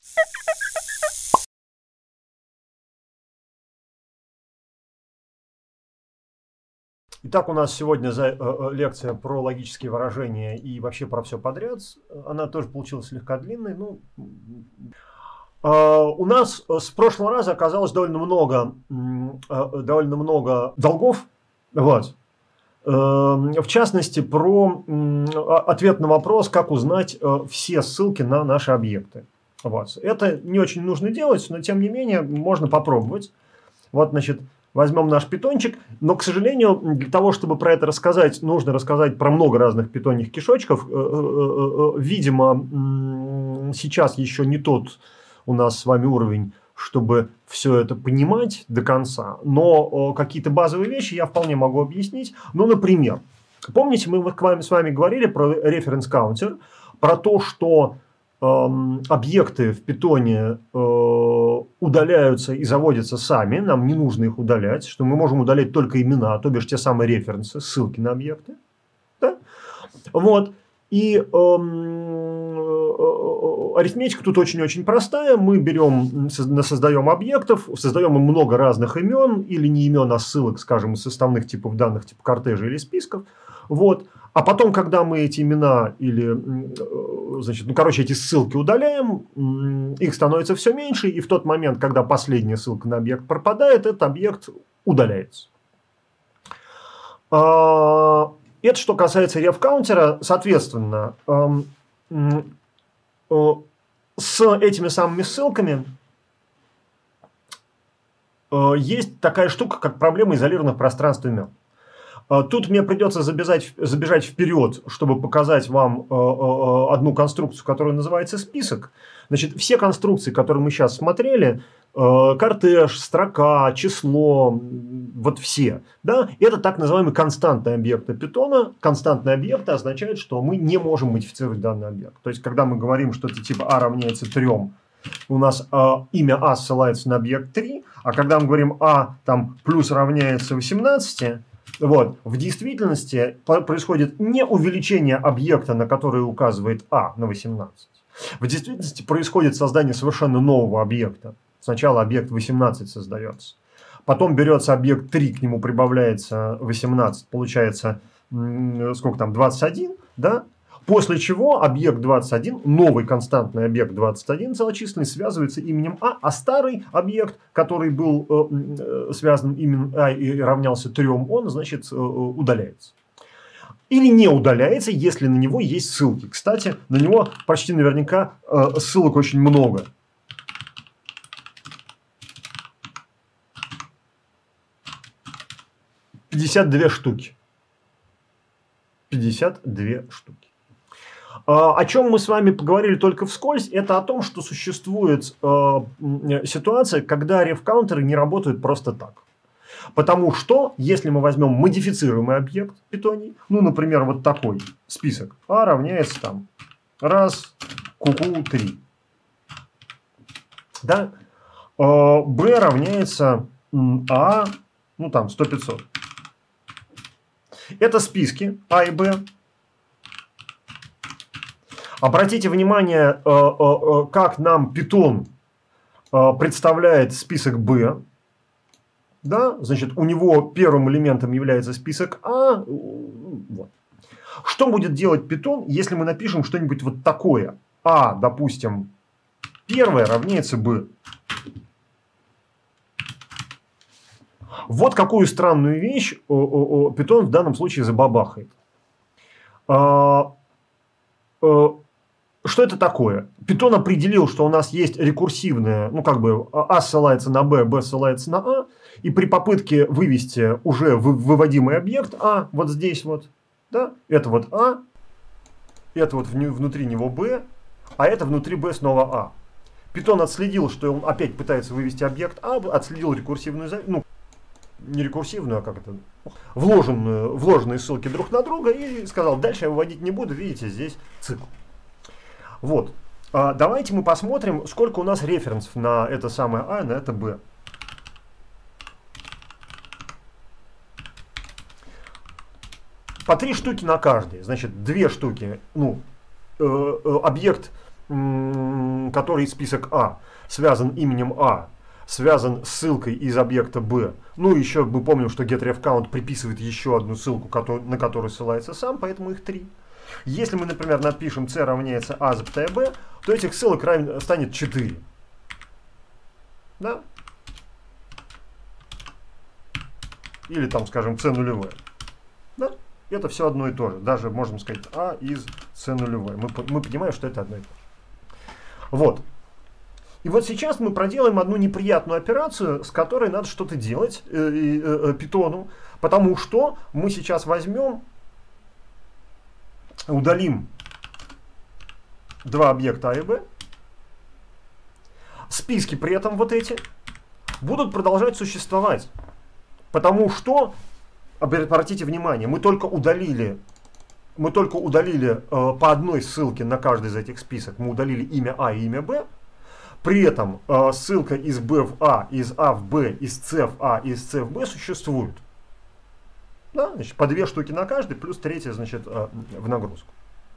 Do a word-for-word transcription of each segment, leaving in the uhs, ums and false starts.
Итак, у нас сегодня за, э, э, лекция про логические выражения и вообще про все подряд. Она тоже получилась слегка длинной. Ну, э, у нас с прошлого раза оказалось довольно много, э, довольно много долгов. Вот. Э, в частности, про э, ответ на вопрос, как узнать э, все ссылки на наши объекты. Вот. Это не очень нужно делать, но тем не менее можно попробовать. Вот, значит, возьмем наш питончик, но, к сожалению, для того, чтобы про это рассказать, нужно рассказать про много разных питоньих кишочков. Видимо, сейчас еще не тот у нас с вами уровень, чтобы все это понимать до конца, но какие-то базовые вещи я вполне могу объяснить. Ну, например, помните, мы с вами говорили про референс-каунтер, про то, что объекты в питоне э, удаляются и заводятся сами, нам не нужно их удалять, что мы можем удалять только имена, то бишь те самые референсы, ссылки на объекты. Да? Вот. И э, э, арифметика тут очень-очень простая. Мы берем, создаем объектов, создаем им много разных имен, или не имен, а ссылок, скажем, из составных типов данных, типа кортежа или списков. Вот. А потом, когда мы эти имена или, значит, ну, короче, эти ссылки удаляем, их становится все меньше, и в тот момент, когда последняя ссылка на объект пропадает, этот объект удаляется. Это что касается ref-каунтера, соответственно, с этими самыми ссылками есть такая штука, как проблема изолированных пространств имен. Тут мне придется забежать, забежать вперед, чтобы показать вам э, э, одну конструкцию, которая называется список. Значит, все конструкции, которые мы сейчас смотрели, э, кортеж, строка, число, вот все, да, это так называемые константные объекты питона. Константные объекты означают, что мы не можем модифицировать данный объект. То есть, когда мы говорим, что это типа а равняется трем, у нас э, имя а ссылается на объект три, а когда мы говорим а там плюс равняется восемнадцати, вот, в действительности происходит не увеличение объекта, на который указывает а на восемнадцать. В действительности происходит создание совершенно нового объекта. Сначала объект восемнадцать создается. Потом берется объект три, к нему прибавляется восемнадцать, получается, сколько там, двадцать один, да? После чего объект двадцать один, новый константный объект двадцать один целочисленный, связывается именем а, а старый объект, который был э, связан именем а и равнялся трем, он, значит, э, удаляется. Или не удаляется, если на него есть ссылки. Кстати, на него почти наверняка э, ссылок очень много. пятьдесят две штуки. пятьдесят две штуки. О чем мы с вами поговорили только вскользь, это о том, что существует э, ситуация, когда ref-каунтеры не работают просто так. Потому что, если мы возьмем модифицируемый объект питоний, ну, например, вот такой список, а равняется там раз, ку-ку, три. Да? Э, b равняется а, ну там, сто пятьсот. Это списки а и b. Обратите внимание, как нам Python представляет список B. Да? Значит, у него первым элементом является список А. Вот. Что будет делать Python, если мы напишем что-нибудь вот такое? А, допустим, первое равняется B. Вот какую странную вещь Python в данном случае забабахает. Что это такое? Python определил, что у нас есть рекурсивное, ну как бы А ссылается на Б, Б ссылается на А, и при попытке вывести уже выводимый объект А, вот здесь вот, да, это вот А, это вот внутри него Б, а это внутри Б снова А. Python отследил, что он опять пытается вывести объект А, отследил рекурсивную, ну, не рекурсивную, а как это, вложенную, вложенные ссылки друг на друга, и сказал, дальше я выводить не буду, видите, здесь цикл. Вот. А давайте мы посмотрим, сколько у нас референсов на это самое А и на это Б. По три штуки на каждый. Значит, две штуки. Ну, э, э, объект который список А связан именем А, связан с ссылкой из объекта B. Ну, еще мы помним, что getRefCount приписывает еще одну ссылку, на которую ссылается сам, поэтому их три. Если мы, например, напишем c равняется a запятая b, то этих ссылок равен, станет четыре. Да? Или там, скажем, c нулевая. Да? Это все одно и то же. Даже, можем сказать, a из c нулевой. Мы, мы понимаем, что это одно и то же. Вот. И вот сейчас мы проделаем одну неприятную операцию, с которой надо что-то делать э, э, э, питону, потому что мы сейчас возьмем, удалим два объекта А и Б, списки при этом вот эти будут продолжать существовать, потому что, обратите внимание, мы только удалили, мы только удалили э, по одной ссылке на каждый из этих список, мы удалили имя А и имя Б. При этом э, ссылка из B в А, из А в Б, из С в А, из С в Б существует. Да? Значит, по две штуки на каждый, плюс третья, значит, э, в нагрузку.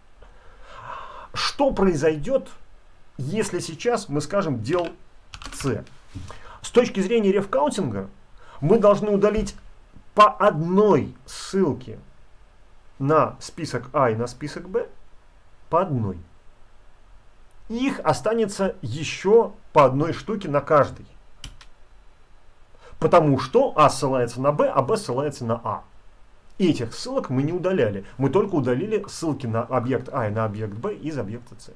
Что произойдет, если сейчас мы скажем del C? С точки зрения рефкаунтинга мы должны удалить по одной ссылке на список А и на список Б, по одной. Их останется еще по одной штуке на каждый. Потому что А ссылается на Б, а Б ссылается на А. И этих ссылок мы не удаляли. Мы только удалили ссылки на объект А и на объект Б из объекта С.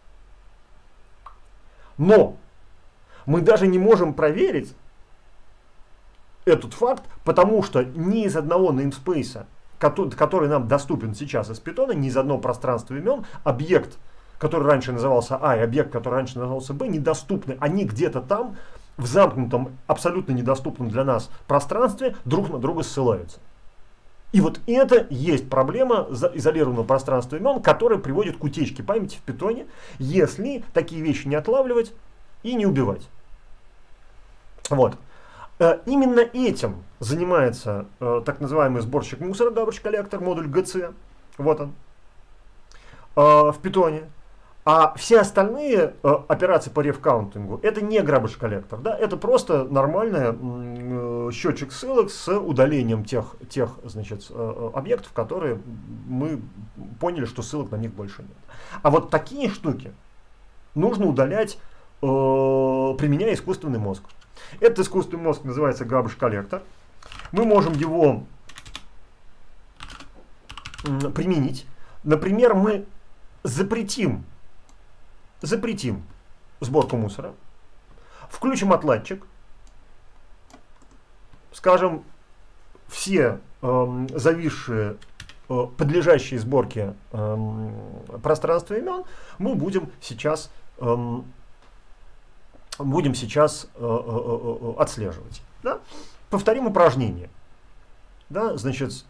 Но мы даже не можем проверить этот факт, потому что ни из одного namespace, который нам доступен сейчас из Python, ни из одного пространства имен, объект, который раньше назывался А, и объект, который раньше назывался Б, недоступны. Они где-то там, в замкнутом, абсолютно недоступном для нас пространстве, друг на друга ссылаются. И вот это есть проблема изолированного пространства имен, которая приводит к утечке памяти в питоне, если такие вещи не отлавливать и не убивать. Вот. Именно этим занимается так называемый сборщик мусора, garbage collector, модуль джи си. Вот он. В питоне. А все остальные э, операции по рефкаунтингу это не garbage collector, да, это просто нормальный э, счетчик ссылок с удалением тех, тех значит, э, объектов, которые мы поняли, что ссылок на них больше нет. А вот такие штуки нужно удалять, э, применяя искусственный мозг. Этот искусственный мозг называется garbage collector. Мы можем его э, применить. Например, мы запретим Запретим сборку мусора, включим отладчик, скажем, все э, зависшие, э, подлежащие сборке э, пространства имен мы будем сейчас, э, будем сейчас э, э, отслеживать. Да? Повторим упражнение. Да? Значит,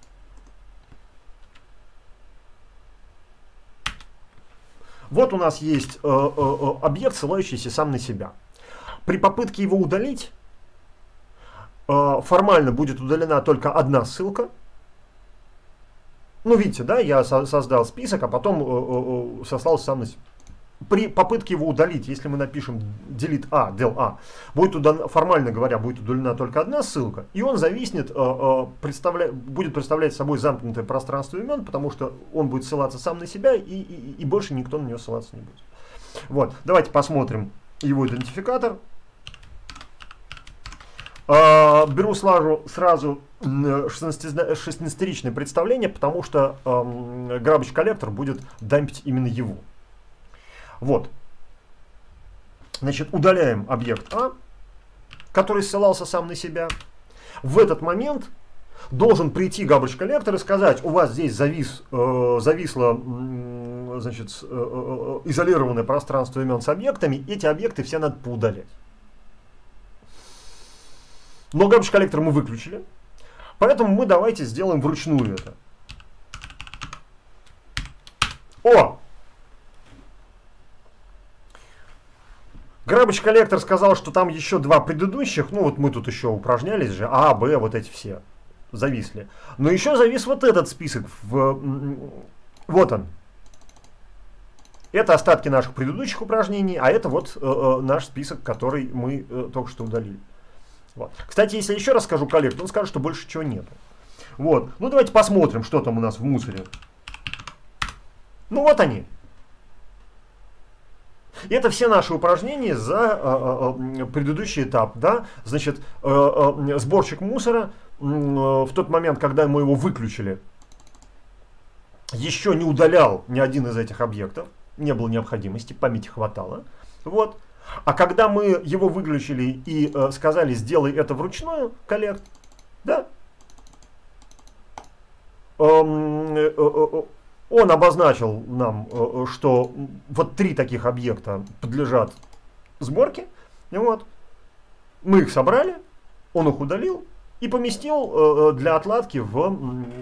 вот у нас есть э, э, объект, ссылающийся сам на себя. При попытке его удалить, э, формально будет удалена только одна ссылка. Ну, видите, да, я со создал список, а потом э, э, сослался сам на себя. При попытке его удалить, если мы напишем delete A, del A, будет удалена, формально говоря, будет удалена только одна ссылка, и он зависнет, э, э, представля, будет представлять собой замкнутое пространство имен, потому что он будет ссылаться сам на себя, и, и, и больше никто на него ссылаться не будет. Вот, давайте посмотрим его идентификатор. Э, беру сразу, сразу шестнадцатиричное представление, потому что э, garbage collector будет дампить именно его. Вот. Значит, удаляем объект А, который ссылался сам на себя. В этот момент должен прийти garbage collector и сказать: у вас здесь завис, э, зависло э, значит, э, э, изолированное пространство имен с объектами, эти объекты все надо поудалять. Но garbage collector мы выключили, поэтому мы давайте сделаем вручную это. О! Garbage collector сказал, что там еще два предыдущих, ну вот мы тут еще упражнялись же, А, Б, вот эти все зависли. Но еще завис вот этот список, в, вот он. Это остатки наших предыдущих упражнений, а это вот э, э, наш список, который мы э, только что удалили. Вот. Кстати, если я еще раз скажу коллект, он скажет, что больше чего нету. Вот. Ну давайте посмотрим, что там у нас в мусоре. Ну вот они. Это все наши упражнения за э, э, предыдущий этап. Да? Значит, э, э, сборщик мусора э, в тот момент, когда мы его выключили, еще не удалял ни один из этих объектов. Не было необходимости, памяти хватало. Вот. А когда мы его выключили и э, сказали, сделай это вручную, коллект, да, эм, э, э, он обозначил нам, э, что вот три таких объекта подлежат сборке. Вот. Мы их собрали, он их удалил и поместил э, для отладки в, в,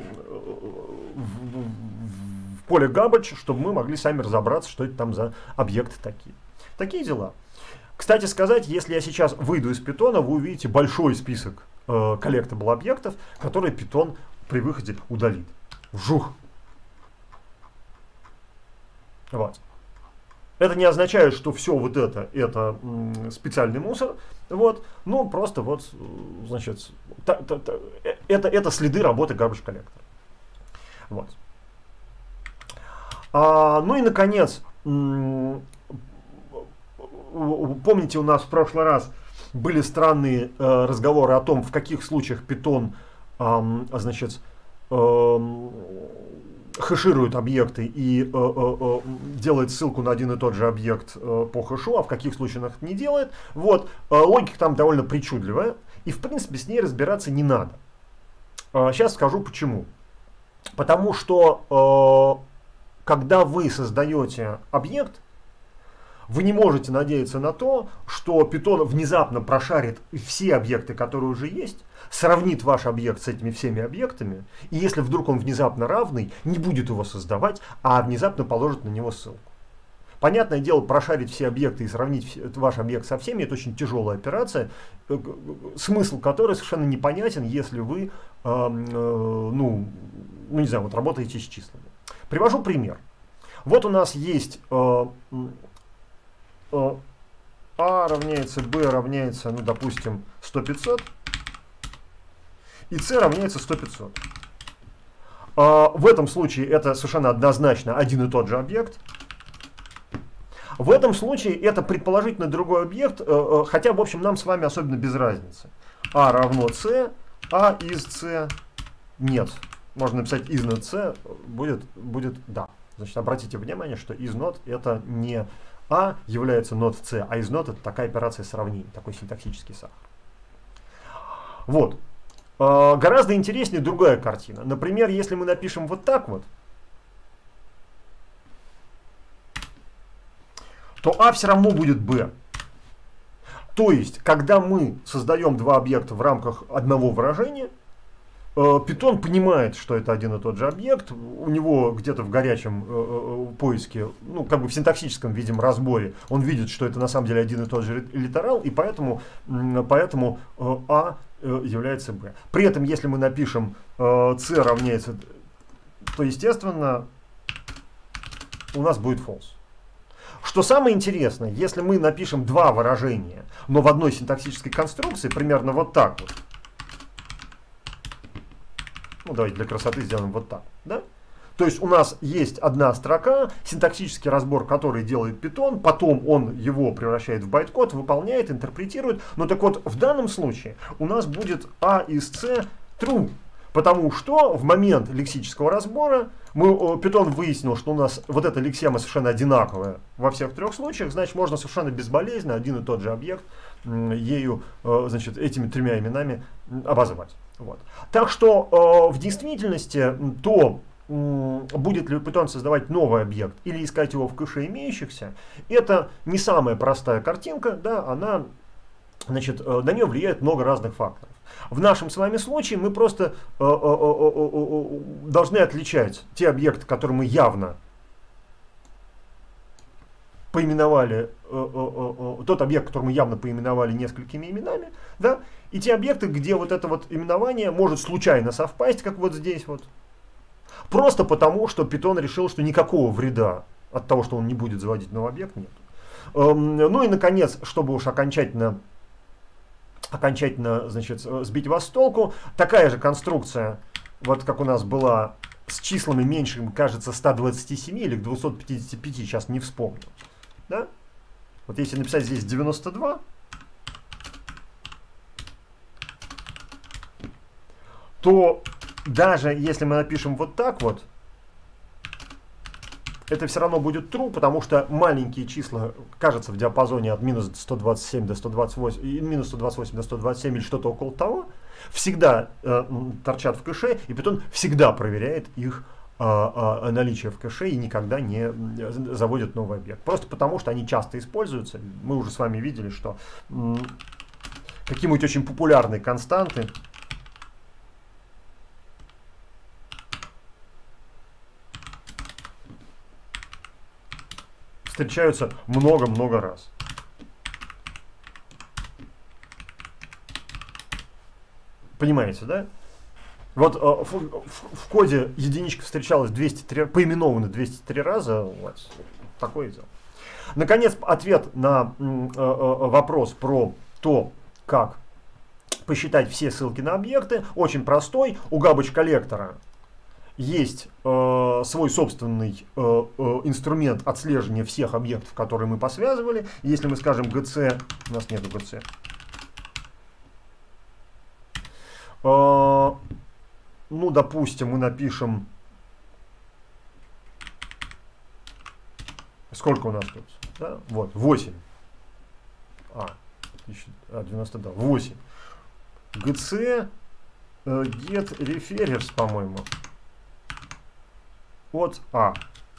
в, в поле garbage, чтобы мы могли сами разобраться, что это там за объекты такие. Такие дела. Кстати сказать, если я сейчас выйду из Python, вы увидите большой список э, collectible объектов, которые Python при выходе удалит. Вжух! Вот. Это не означает, что все вот это, это м, специальный мусор, вот, ну просто вот, значит, та, та, та, это, это следы работы garbage collector. Вот. А, ну и наконец, м, помните, у нас в прошлый раз были странные э, разговоры о том, в каких случаях Python, э, значит, э, хэширует объекты и э, э, делает ссылку на один и тот же объект э, по хэшу, а в каких случаях это не делает. Вот, э, логика там довольно причудливая, и в принципе с ней разбираться не надо. Э, сейчас скажу почему. Потому что э, когда вы создаете объект, вы не можете надеяться на то, что Python внезапно прошарит все объекты, которые уже есть, сравнит ваш объект с этими всеми объектами, и если вдруг он внезапно равный, не будет его создавать, а внезапно положит на него ссылку. Понятное дело, прошарить все объекты и сравнить ваш объект со всеми — это очень тяжелая операция, смысл которой совершенно непонятен, если вы, э, э, ну, ну, не знаю, вот работаете с числами. Привожу пример. Вот у нас есть э, э, А равняется B равняется, ну, допустим, сто пятьсот, и c равняется сто пятьсот. А, в этом случае это совершенно однозначно один и тот же объект. В этом случае это предположительно другой объект, хотя, в общем, нам с вами особенно без разницы. А равно c, а из c нет. Можно написать is not c, будет, будет да. Значит, обратите внимание, что is not это не а является not c, а is not это такая операция сравнения, такой синтаксический сахар. Вот. Гораздо интереснее другая картина. Например, если мы напишем вот так вот, то А все равно будет Б. То есть, когда мы создаем два объекта в рамках одного выражения, Python понимает, что это один и тот же объект, у него где-то в горячем э, поиске, ну, как бы в синтаксическом, видим, разборе, он видит, что это на самом деле один и тот же литерал, и поэтому, поэтому э, А является B. При этом, если мы напишем э, C равняется, то, естественно, у нас будет false. Что самое интересное, если мы напишем два выражения, но в одной синтаксической конструкции, примерно вот так вот, ну, давайте для красоты сделаем вот так, да? То есть у нас есть одна строка, синтаксический разбор, который делает Python, потом он его превращает в байткод, выполняет, интерпретирует. Но так вот, в данном случае у нас будет А из C true, потому что в момент лексического разбора мы, Python выяснил, что у нас вот эта лексема совершенно одинаковая во всех трех случаях, значит, можно совершенно безболезненно один и тот же объект ею, значит, этими тремя именами обозвать. Вот. Так что в действительности то, будет ли Python создавать новый объект или искать его в кэше имеющихся, это не самая простая картинка, да, она, значит, на нее влияет много разных факторов. В нашем с вами случае мы просто э, э, э, должны отличать те объекты, которые мы явно поименовали, э, э, э, тот объект, который мы явно поименовали несколькими именами, да, и те объекты, где вот это вот именование может случайно совпасть, как вот здесь вот. Просто потому, что Python решил, что никакого вреда от того, что он не будет заводить новый объект, нет. Ну и, наконец, чтобы уж окончательно, окончательно значит, сбить вас с толку, такая же конструкция, вот как у нас была с числами меньшими, кажется, ста двадцати семи или двухсот пятидесяти пяти, сейчас не вспомню. Да? Вот если написать здесь девяносто два, то даже если мы напишем вот так вот, это все равно будет true, потому что маленькие числа, кажется, в диапазоне от минус сто двадцать семь до сто двадцать восемь, и минус сто двадцать восемь до сто двадцать семь или что-то около того, всегда э, торчат в кэше, и Python всегда проверяет их э, э, наличие в кэше и никогда не заводит новый объект. Просто потому, что они часто используются. Мы уже с вами видели, что э, какие-нибудь очень популярные константы встречаются много-много раз. Понимаете, да? Вот э, в, в, в коде единичка встречалась двести три, поименована двести три раза. Вот, такое дело. Наконец, ответ на э, э, вопрос про то, как посчитать все ссылки на объекты, очень простой. У garbage коллектора есть э, свой собственный э, э, инструмент отслеживания всех объектов, которые мы посвязывали. Если мы скажем gc, у нас нету gc, э, ну, допустим, мы напишем, сколько у нас тут, да? Вот, восемь, а, девяносто два, восемь, gc, э, get referers, по-моему, от А.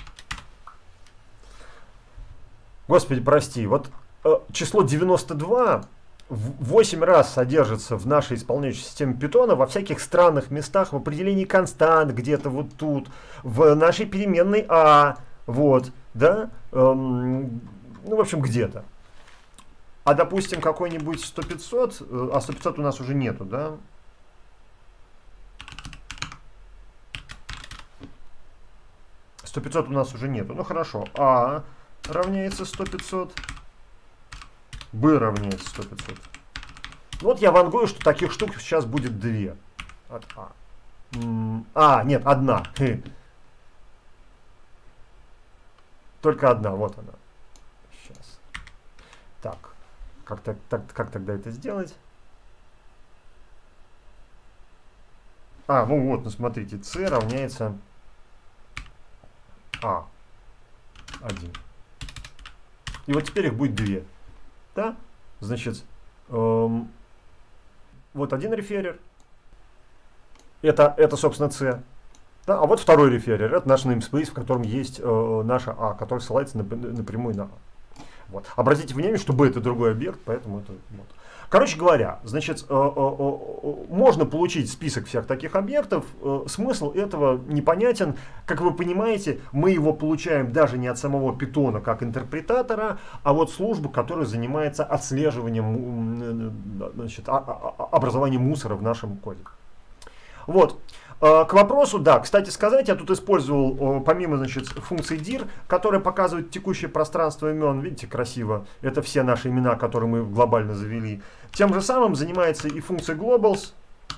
Господи, прости, вот э, число девяносто два восемь раз содержится в нашей исполняющей системе Python во всяких странных местах, в определении констант, где-то вот тут, в нашей переменной А, вот, да, эм, ну, в общем, где-то. А, допустим, какой-нибудь сто пятьсот, э, а сто пятьсот у нас уже нету, да? сто пятьсот у нас уже нету. Ну хорошо. А равняется сто пятьсот. Б равняется сто пятьсот. Вот я вангую, что таких штук сейчас будет две. От А. А, нет, одна. Только одна. Вот она. Сейчас. Так. Как, так, так, как тогда это сделать? А, ну вот, ну смотрите. С равняется А. один. И вот теперь их будет две. Да? Значит, эм, вот один реферер. Это, это собственно, C. Да? А вот второй реферер. Это наш namespace, в котором есть э, наша А, который ссылается на, напрямую на А. Вот. Обратите внимание, что B это другой объект, поэтому это... Вот. Короче говоря, значит, э, э, э, можно получить список всех таких объектов. Э, смысл этого непонятен. Как вы понимаете, мы его получаем даже не от самого Python как интерпретатора, а вот службы, которая занимается отслеживанием, значит, образованием мусора в нашем коде. Вот. К вопросу, да, кстати сказать, я тут использовал, помимо, значит, функции dir, которая показывает текущее пространство имен, видите, красиво, это все наши имена, которые мы глобально завели. Тем же самым занимается и функция globals.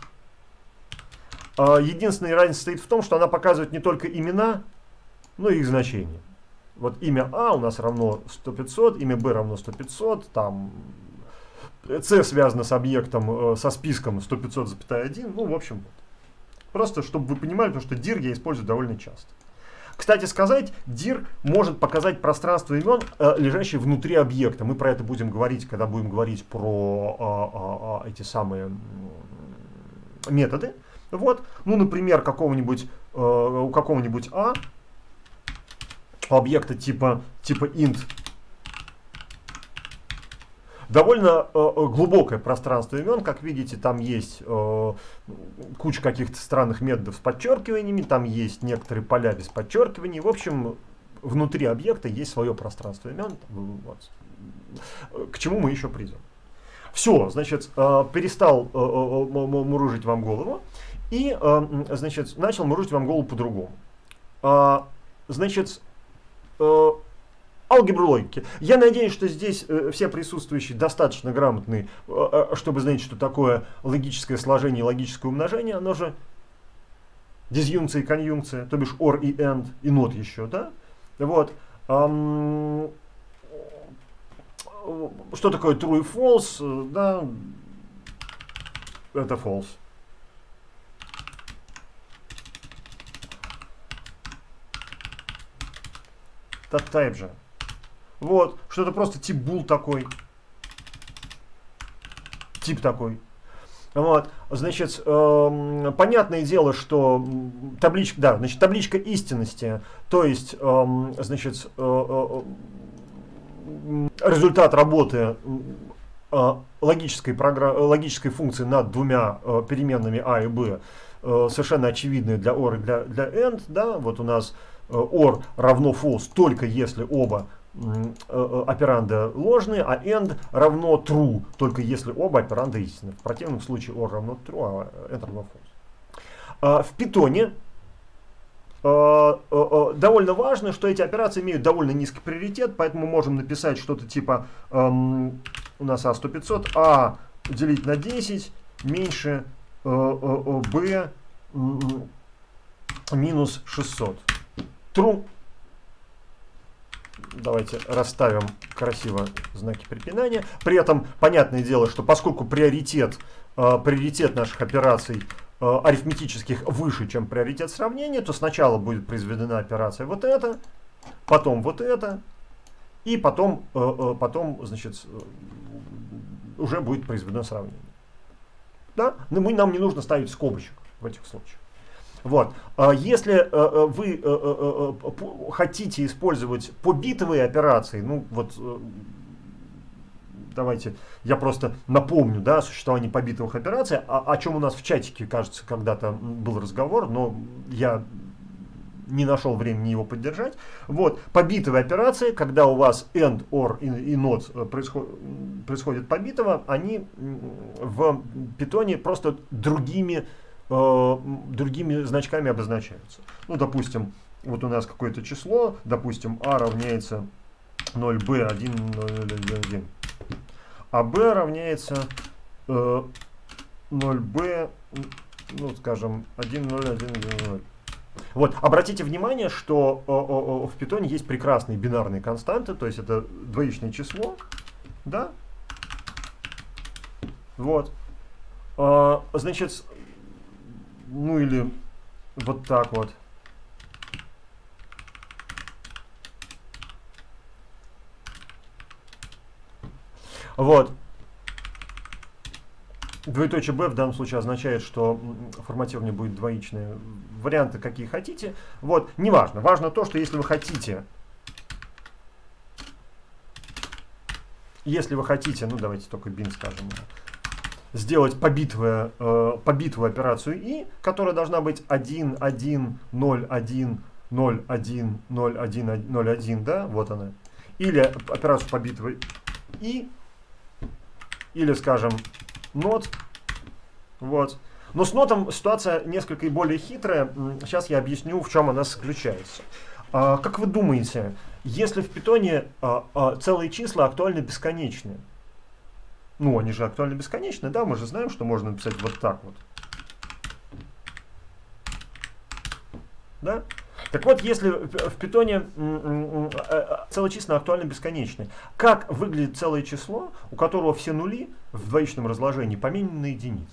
Единственная разница состоит в том, что она показывает не только имена, но и их значения. Вот имя А у нас равно сто пятьсот, имя Б равно сто пятьсот, там C связано с объектом, со списком сто пятьсот запятая один, ну, в общем, просто, чтобы вы понимали, потому что dir я использую довольно часто. Кстати сказать, dir может показать пространство имен, э, лежащее внутри объекта. Мы про это будем говорить, когда будем говорить про э, э, э, эти самые э, методы. Вот. Ну, например, какого-нибудь, э, у какого-нибудь А, у объекта типа, типа int, довольно э, глубокое пространство имен, как видите, там есть э, куча каких-то странных методов с подчеркиваниями, там есть некоторые поля без подчеркиваний. В общем, внутри объекта есть свое пространство имен. Вот. К чему мы еще придем. Все, значит, э, перестал э, э, мурыжить вам голову и, э, значит, начал мурыжить вам голову по-другому. Э, значит, э, алгебру логики. Я надеюсь, что здесь э, все присутствующие достаточно грамотные, э, чтобы знать, что такое логическое сложение и логическое умножение. Оно же дизъюнкция и конъюнкция, то бишь or и and, и not еще, да? Вот. Эм, что такое true и false? Да, это false. Так type же. Вот, что это просто тип bool такой. Тип такой. Вот, значит, э, понятное дело, что табличка, да, значит, табличка истинности, то есть, э, значит, э, э, результат работы э, логической, логической функции над двумя э, переменными а и b, э, совершенно очевидные для or и для, для and, да, вот у нас э, or равно false только если оба операнда ложные, а end равно true, только если оба операнда истинны. В противном случае or равно true, а end равно false. В Python довольно важно, что эти операции имеют довольно низкий приоритет, поэтому мы можем написать что-то типа эм, у нас а сто пятьсот, а делить на десять меньше э, э, b минус шестьсот. True. Давайте расставим красиво знаки препинания. При этом понятное дело, что поскольку приоритет, э, приоритет наших операций э, арифметических выше, чем приоритет сравнения, то сначала будет произведена операция вот эта, потом вот это, и потом, э, э, потом значит, э, уже будет произведено сравнение. Да? Но мы, нам не нужно ставить скобочек в этих случаях. Вот. Если вы хотите использовать побитовые операции, ну вот давайте я просто напомню, да, о существовании побитовых операций, о, о чем у нас в чатике, кажется, когда-то был разговор, но я не нашел времени его поддержать. Вот. Побитовые операции, когда у вас and, or и, и not происход, происходит побитово, они в Python просто другими другими значками обозначаются. Ну, допустим, вот у нас какое-то число, допустим, а равняется ноль бэ один ноль ноль один, а b равняется э, ноль бэ, ну, скажем, один ноль один ноль. Вот, обратите внимание, что о, о, о, в Python есть прекрасные бинарные константы, то есть это двоичное число, да? Вот. А, значит, ну или вот так вот. Вот. Двоеточие b в данном случае означает, что форматирование будет двоичное. Варианты какие хотите. Вот, неважно. Важно то, что если вы хотите, если вы хотите, ну давайте только bin скажем, сделать побитовую, э, побитовую операцию и, которая должна быть один, один, ноль, один, ноль, один, ноль, один, ноль, один, да, вот она. Или операцию побитовой и, или, скажем, not, вот. Но с нотом ситуация несколько более хитрая. Сейчас я объясню, в чем она заключается. А, как вы думаете, если в Python а, а, целые числа актуальны бесконечные? Ну, они же актуально бесконечны, да, мы же знаем, что можно написать вот так вот. Да? Так вот, если в Python целое число актуально бесконечны, как выглядит целое число, у которого все нули в двоичном разложении поменены на единиц?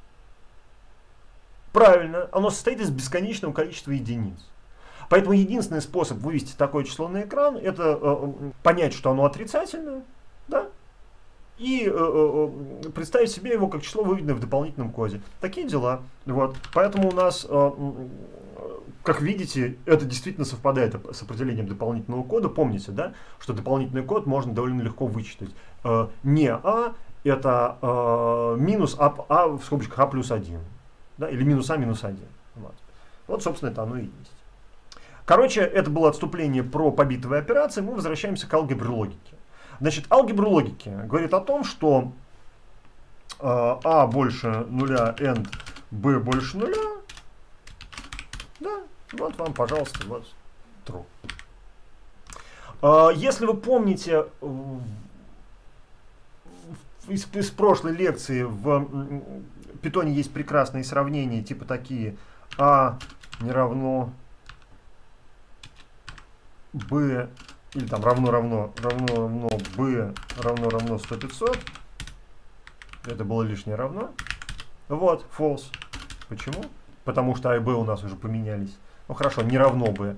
Правильно, оно состоит из бесконечного количества единиц. Поэтому единственный способ вывести такое число на экран, это э, понять, что оно отрицательное, да? И э, э, представить себе его как число, выведенное в дополнительном коде. Такие дела. Вот. Поэтому у нас, э, как видите, это действительно совпадает с определением дополнительного кода. Помните, да, что дополнительный код можно довольно легко вычитать. Э, не а, это э, минус а, а в скобочках а плюс один. Да, или минус а минус один. Вот. Вот, собственно, это оно и есть. Короче, это было отступление про побитовые операции. Мы возвращаемся к алгебре логики. Значит, алгебра логики говорит о том, что э, а больше нуля, and b больше нуля. Да, вот вам, пожалуйста, вот true. Если вы помните из, из прошлой лекции, в Python есть прекрасные сравнения, типа такие: а не равно b, или там равно равно равно равно b равно равно сто пятьсот. Это было лишнее равно. Вот, false. Почему? Потому что а и b у нас уже поменялись. Ну хорошо, не равно b.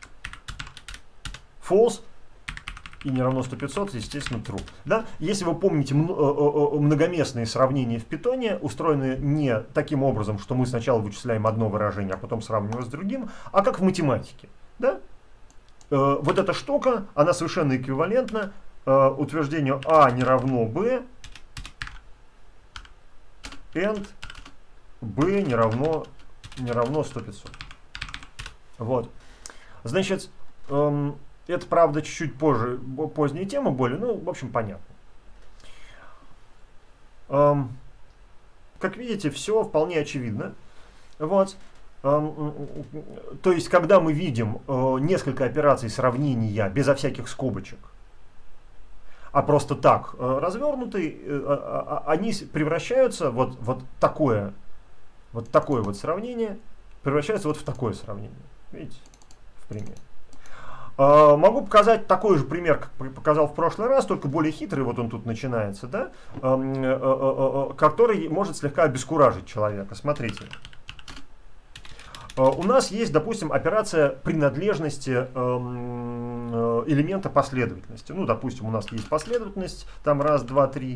False. И не равно сто пятьсот, естественно, true. Да? Если вы помните, многоместные сравнения в Python устроены не таким образом, что мы сначала вычисляем одно выражение, а потом сравниваем с другим, а как в математике. Да? Вот эта штука, она совершенно эквивалентна утверждению а не равно b, and b не равно, не равно сто пятьсот. Вот. Значит, эм, это, правда, чуть-чуть позже, поздняя тема более, ну, в общем, понятно. Эм, как видите, все вполне очевидно. Вот. Эм, то есть, когда мы видим э, несколько операций сравнения безо всяких скобочек, а просто так э, развернутые, э, э, они превращаются, вот, вот такое, вот такое вот сравнение, превращается вот в такое сравнение. Видите? В пример. Могу показать такой же пример, как показал в прошлый раз, только более хитрый, вот он тут начинается, да, который может слегка обескуражить человека. Смотрите. У нас есть, допустим, операция принадлежности элемента последовательности. Ну, допустим, у нас есть последовательность, там раз, два, три.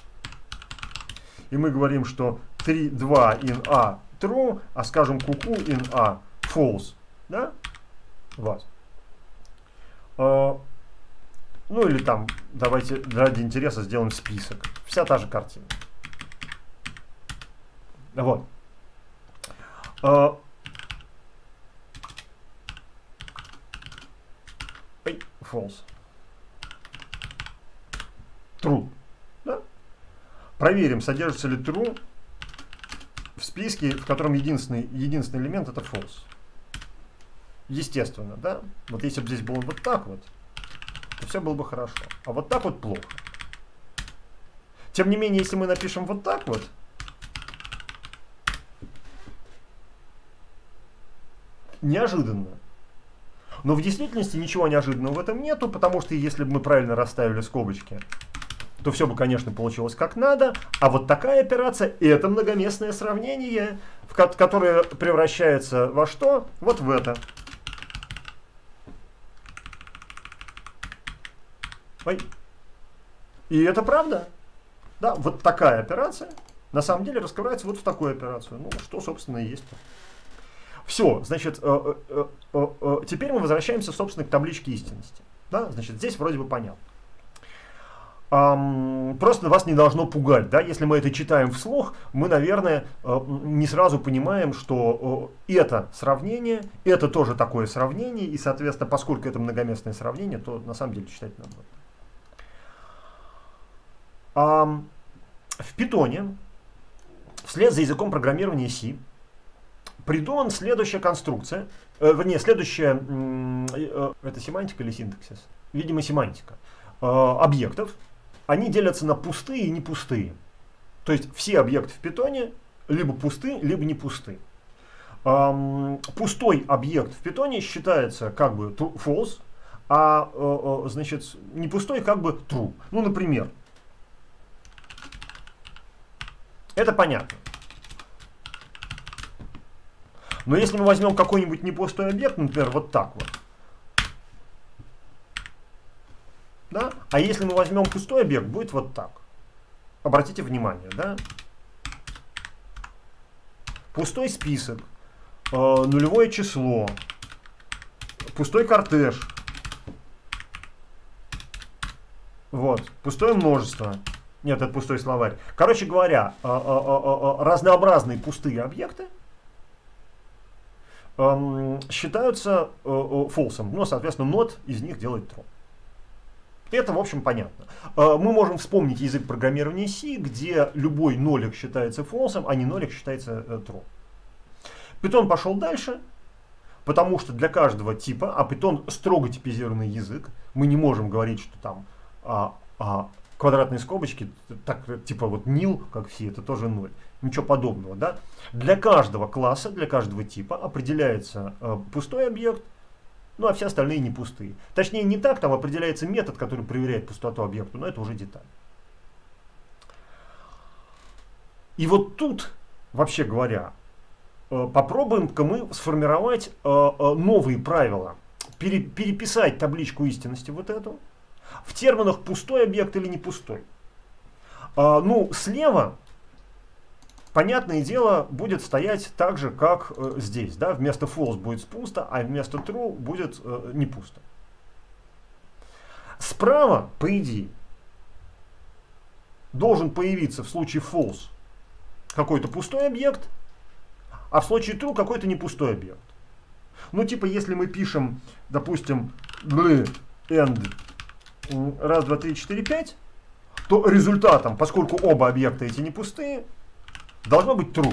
И мы говорим, что три, два in a true, а скажем куку in a false. Да? Вот. Ну или там, давайте ради интереса сделаем список. Вся та же картина. Вот. False. True. Да? Проверим, содержится ли true в списке, в котором единственный, единственный элемент это false. Естественно, да? Вот если бы здесь было вот так вот, то все было бы хорошо. А вот так вот плохо. Тем не менее, если мы напишем вот так вот, неожиданно. Но в действительности ничего неожиданного в этом нету, потому что если бы мы правильно расставили скобочки, то все бы, конечно, получилось как надо. А вот такая операция – это многоместное сравнение, в которое превращается во что? Вот в это. Ой. И это правда. Да, вот такая операция на самом деле раскрывается вот в такую операцию. Ну, что, собственно, и есть. Все, значит, э, э, э, э, теперь мы возвращаемся, собственно, к табличке истинности. Да? Значит, здесь вроде бы понятно. Эм, просто вас не должно пугать. Да? Если мы это читаем вслух, мы, наверное, э, не сразу понимаем, что э, это сравнение, это тоже такое сравнение, и, соответственно, поскольку это многоместное сравнение, то на самом деле читать надо. Эм, в Python, вслед за языком программирования C, придумана следующая конструкция, э, вернее, следующая, э, э, это семантика или синтаксис? Видимо, семантика. Э, объектов, они делятся на пустые и не пустые. То есть все объекты в Python либо пусты, либо не пусты. Э, пустой объект в Python считается как бы false, а э, э, значит, не пустой как бы true. Ну, например, это понятно. Но если мы возьмем какой-нибудь непустой объект, например, вот так вот, да? А если мы возьмем пустой объект, будет вот так. Обратите внимание, да? Пустой список, э, нулевое число, пустой кортеж, вот, пустое множество. Нет, это пустой словарь. Короче говоря, э, э, э, разнообразные пустые объекты считаются фолсом, но, соответственно, not из них делает true. Это, в общем, понятно. Мы можем вспомнить язык программирования C, где любой нолик считается фолсом, а не нолик считается true. Python пошел дальше, Потому что для каждого типа, а Python строго типизированный язык, мы не можем говорить, что там а, а, квадратные скобочки, так, типа вот nil, как все, это тоже ноль. Ничего подобного. Да? Для каждого класса, для каждого типа определяется а, пустой объект, ну а все остальные не пустые. Точнее, не так, там определяется метод, который проверяет пустоту объекта, но это уже деталь. И вот тут, вообще говоря, попробуем-ка мы сформировать новые правила, переписать табличку истинности вот эту в терминах пустой объект или не пустой. Ну, слева, понятное дело, будет стоять так же, как здесь. Да? Вместо false будет пусто, а вместо true будет не пусто. Справа, по идее, должен появиться в случае false какой-то пустой объект, а в случае true какой-то не пустой объект. Ну, типа, если мы пишем, допустим, end раз, два, три, четыре, пять, то результатом, поскольку оба объекта эти не пустые, должно быть true.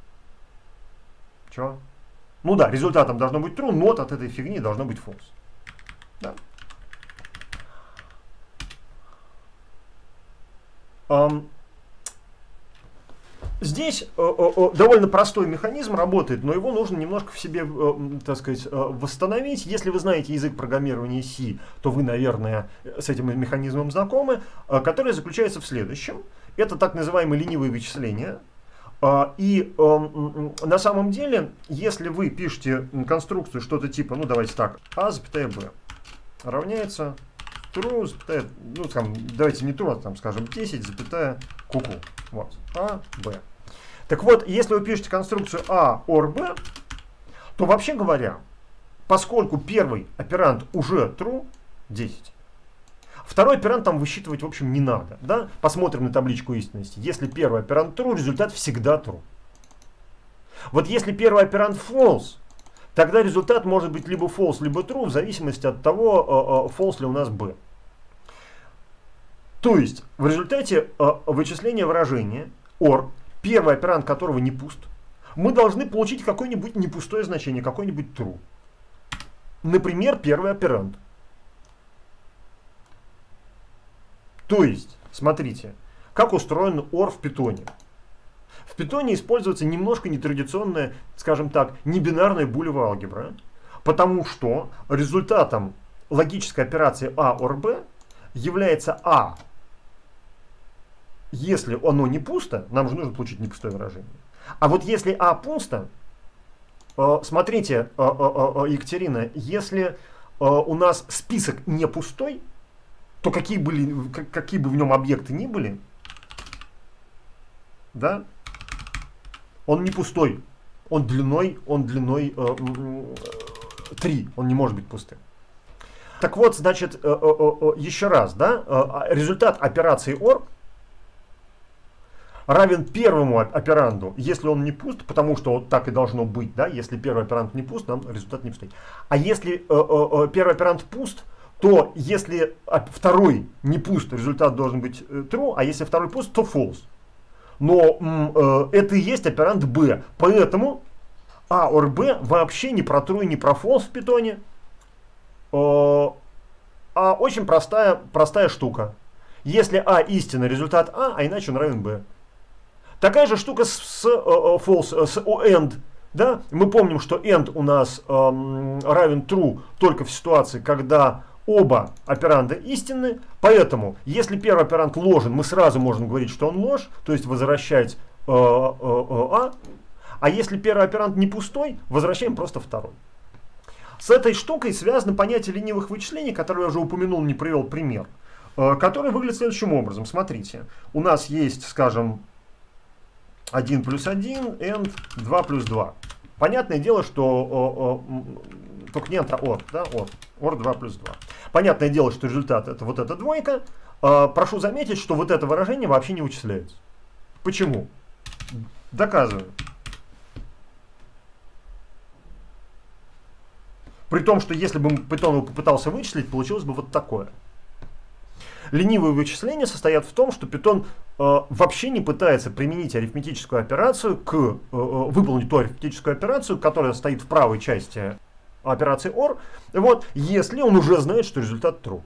Чего? Ну да, результатом должно быть true, но от этой фигни должно быть false. Да. Um, Здесь э, э, довольно простой механизм работает, но его нужно немножко в себе, э, так сказать, э, восстановить. Если вы знаете язык программирования C, то вы, наверное, с этим механизмом знакомы, э, который заключается в следующем. Это так называемые ленивые вычисления. Э, и э, на самом деле, если вы пишете конструкцию что-то типа, ну давайте так, a, запятая b равняется true, запятая, ну там, давайте не true, а там, скажем, десять, запятая куку. Вот, a, b. Так вот, если вы пишете конструкцию a or b, то вообще говоря, поскольку первый операнд уже true, десять, второй операнд там высчитывать, в общем, не надо. Да? Посмотрим на табличку истинности. Если первый операнд true, результат всегда true. Вот если первый операнд false, тогда результат может быть либо false, либо true, в зависимости от того, false ли у нас b. То есть, в результате вычисления выражения or, первый операнд которого не пуст, мы должны получить какое-нибудь непустое значение, какой-нибудь true. Например, первый операнд. То есть, смотрите, как устроен or в Python. В Python используется немножко нетрадиционная, скажем так, небинарная булевая алгебра, потому что результатом логической операции a or b является a. Если оно не пусто, нам же нужно получить непустое выражение. А вот если а пусто, э, смотрите, э, э, Екатерина, если э, у нас список не пустой, то какие, были, какие бы в нем объекты ни были, да, он не пустой. Он длиной, он длиной э, э, три, он не может быть пустым. Так вот, значит, э, э, э, еще раз, да, э, результат операции or равен первому операнду, если он не пуст, потому что вот так и должно быть, да, если первый операнд не пуст, нам результат не пустой. А если э, э, первый операнд пуст, то если второй не пуст, результат должен быть э, true, а если второй пуст, то false. Но э, это и есть операнд b, поэтому a or b вообще не про true и не про false в питоне, э, а очень простая, простая штука. Если a истина, результат a, а иначе он равен b. Такая же штука с, с, uh, false, с end. Да? Мы помним, что end у нас um, равен true только в ситуации, когда оба операнда истинны. Поэтому, если первый операнд ложен, мы сразу можем говорить, что он ложь, то есть возвращать uh, uh, uh, а. А если первый операнд не пустой, возвращаем просто второй. С этой штукой связано понятие ленивых вычислений, которое я уже упомянул, не привел пример, uh, который выглядит следующим образом. Смотрите, у нас есть, скажем, один плюс один, and два плюс два. Понятное дело, что о, о, только не end, а or, да, or, or два плюс два. Понятное дело, что результат это вот эта двойка. А, прошу заметить, что вот это выражение вообще не вычисляется. Почему? Доказываю. При том, что если бы Python его попытался вычислить, получилось бы вот такое. Ленивые вычисления состоят в том, что Python э, вообще не пытается применить арифметическую операцию к э, выполнить ту арифметическую операцию, которая стоит в правой части операции ор, вот, если он уже знает, что результат true.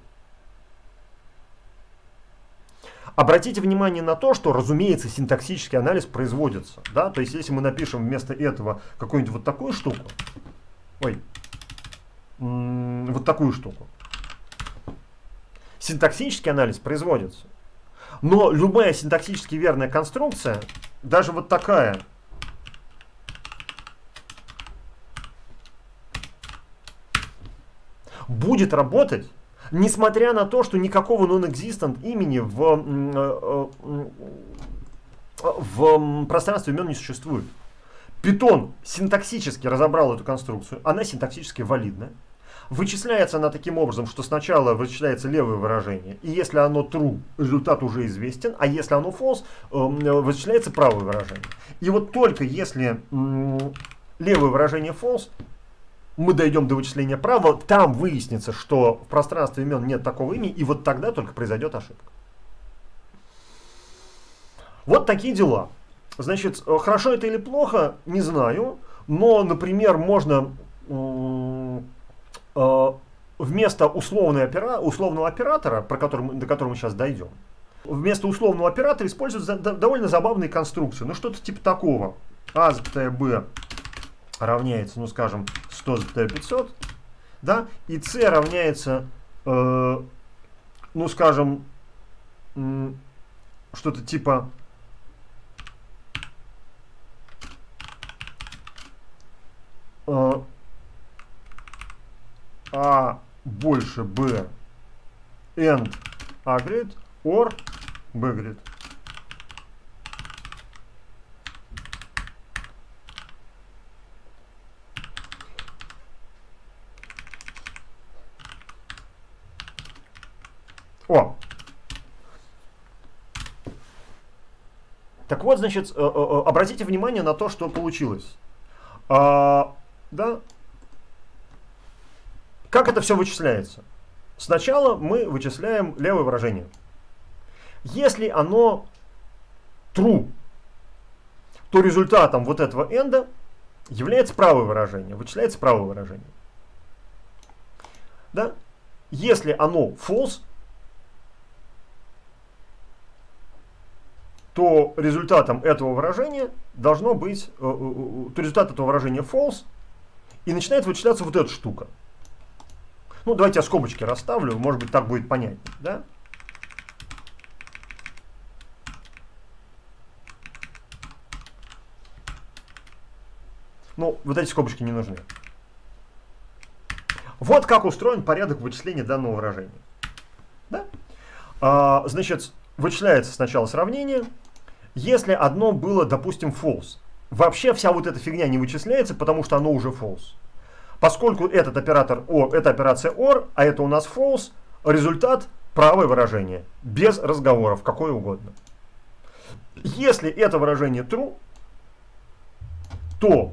Обратите внимание на то, что, разумеется, синтаксический анализ производится. Да? То есть, если мы напишем вместо этого какую-нибудь вот такую штуку, ой, вот такую штуку, синтаксический анализ производится. Но любая синтаксически верная конструкция, даже вот такая, будет работать, несмотря на то, что никакого non-existent имени в, в пространстве имен не существует. Python синтаксически разобрал эту конструкцию, она синтаксически валидна. Вычисляется она таким образом, что сначала вычисляется левое выражение, и если оно true, результат уже известен, а если оно false, вычисляется правое выражение. И вот только если левое выражение false, мы дойдем до вычисления правого, там выяснится, что в пространстве имен нет такого имени, и вот тогда только произойдет ошибка. Вот такие дела. Значит, хорошо это или плохо, не знаю, но, например, можно вместо условного, опера, условного оператора, про который, до которого мы сейчас дойдем, вместо условного оператора используют довольно забавные конструкции. Ну, что-то типа такого. А, b равняется, ну, скажем, сто, пятьсот, да, и c равняется, э, ну, скажем, э, что-то типа э, a больше b and a grid or b grid. О! Так вот, значит, обратите внимание на то, что получилось. А, да? Как это все вычисляется? Сначала мы вычисляем левое выражение. Если оно true, то результатом вот этого энда является правое выражение. Вычисляется правое выражение. Да? Если оно false, то результатом этого выражения должно быть, э, э, то результат этого выражения false, и начинает вычисляться вот эта штука. Ну, давайте я скобочки расставлю, может быть, так будет понятнее, да? Ну, вот эти скобочки не нужны. Вот как устроен порядок вычисления данного выражения. Да? А, значит, вычисляется сначала сравнение. Если одно было, допустим, false, вообще вся вот эта фигня не вычисляется, потому что оно уже false. Поскольку этот оператор or, это операция or, а это у нас false, результат правое выражение, без разговоров, какое угодно. Если это выражение true, то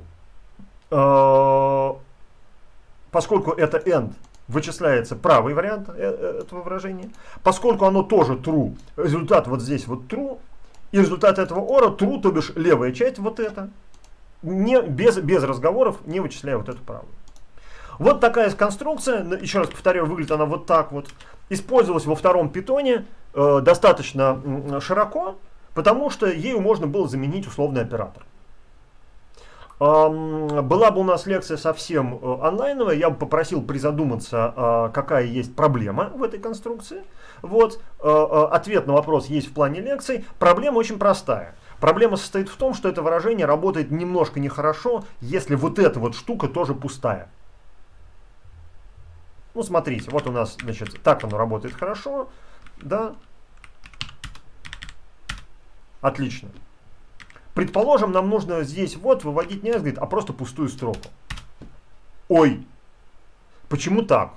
э, поскольку это end, вычисляется правый вариант этого выражения, поскольку оно тоже true, результат вот здесь вот true, и результат этого or true, то бишь левая часть вот это, не, без, без разговоров, не вычисляя вот эту правую. Вот такая конструкция, еще раз повторяю, выглядит она вот так вот, использовалась во втором питоне э, достаточно э, широко, потому что ею можно было заменить условный оператор. Э, была бы у нас лекция совсем э, онлайновая, я бы попросил призадуматься, э, какая есть проблема в этой конструкции. Вот, э, э, ответ на вопрос есть в плане лекций. Проблема очень простая. Проблема состоит в том, что это выражение работает немножко нехорошо, если вот эта вот штука тоже пустая. Ну, смотрите, вот у нас, значит, так оно работает хорошо, да, отлично. Предположим, нам нужно здесь вот выводить не говорит, а просто пустую строку. Ой, почему так?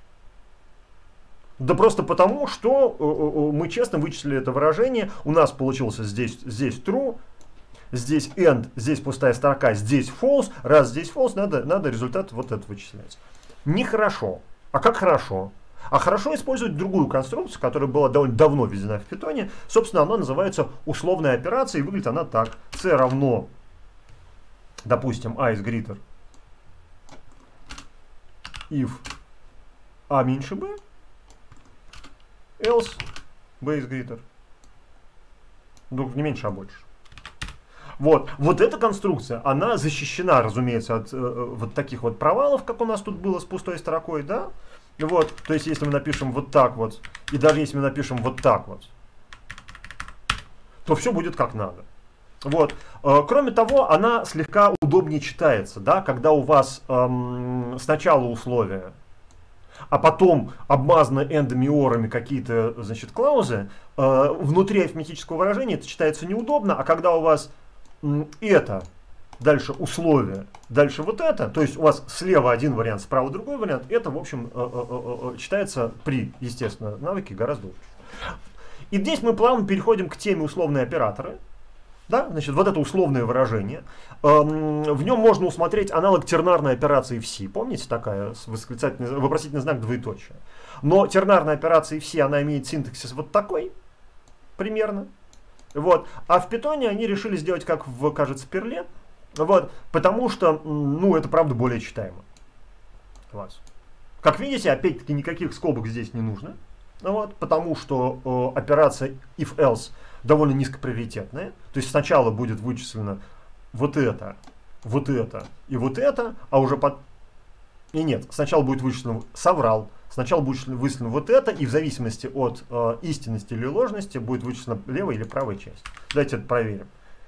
Да просто потому, что мы честно вычислили это выражение, у нас получился здесь, здесь true, здесь end, здесь пустая строка, здесь false, раз здесь false, надо, надо результат вот этот вычислять. Нехорошо. А как хорошо? А хорошо использовать другую конструкцию, которая была довольно давно введена в питоне. Собственно, она называется условная операция, и выглядит она так. C равно, допустим, a is greater if a меньше b, else b is greater. Ну, не меньше, а больше. Вот, вот эта конструкция, она защищена, разумеется, от э, вот таких вот провалов, как у нас тут было с пустой строкой, да? Вот, то есть, если мы напишем вот так вот, и даже если мы напишем вот так вот, то все будет как надо. Вот. Кроме того, она слегка удобнее читается, да, когда у вас эм, сначала условия, а потом обмазаны эндами и орами какие-то, значит, клаузы, э, внутри арифметического выражения это читается неудобно, а когда у вас э, это, дальше условия, дальше вот это, то есть у вас слева один вариант, справа другой вариант, это, в общем, э, э, э, читается при, естественно, навыке гораздо лучше. И здесь мы плавно переходим к теме условные операторы. Да? Значит, вот это условное выражение. Эм, в нем можно усмотреть аналог тернарной операции в C. Помните, такая восклицательный, вопросительный знак двоеточие. Но тернарная операция в C, она имеет синтаксис вот такой, примерно. Вот. А в Python они решили сделать, как в, кажется, Perl. Вот. Потому что, ну, это правда более читаемо. Вот. Как видите, опять-таки никаких скобок здесь не нужно. Вот, потому что э, операция if-else довольно низкоприоритетная. То есть сначала будет вычислено вот это, вот это и вот это, а уже под... И нет, сначала будет вычислено, соврал, сначала будет вычислено вот это, и в зависимости от э, истинности или ложности будет вычислена левая или правая часть. Давайте это проверим.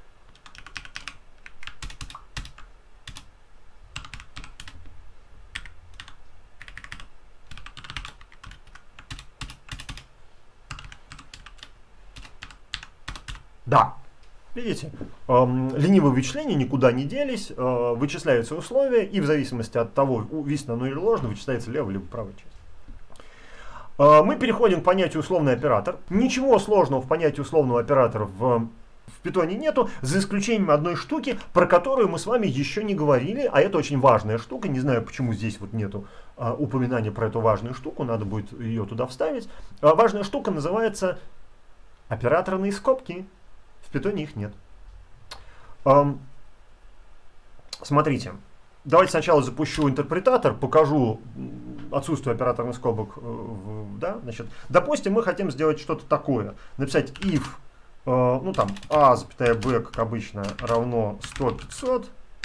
Да, видите, эм, ленивые вычисления никуда не делись, э, вычисляются условия, и в зависимости от того, истинно оно или ложно, вычисляется левая либо правая часть. Э, мы переходим к понятию условный оператор. Ничего сложного в понятии условного оператора в, в Python нету, за исключением одной штуки, про которую мы с вами еще не говорили, а это очень важная штука, не знаю, почему здесь вот нету э, упоминания про эту важную штуку, надо будет ее туда вставить. Э, важная штука называется операторные скобки. В Python их нет. Эм, смотрите, давайте сначала запущу интерпретатор, покажу отсутствие операторных скобок. Э, да? Значит, допустим, мы хотим сделать что-то такое. Написать if, э, ну там, a, запятая b, как обычно, равно сто пятьсот.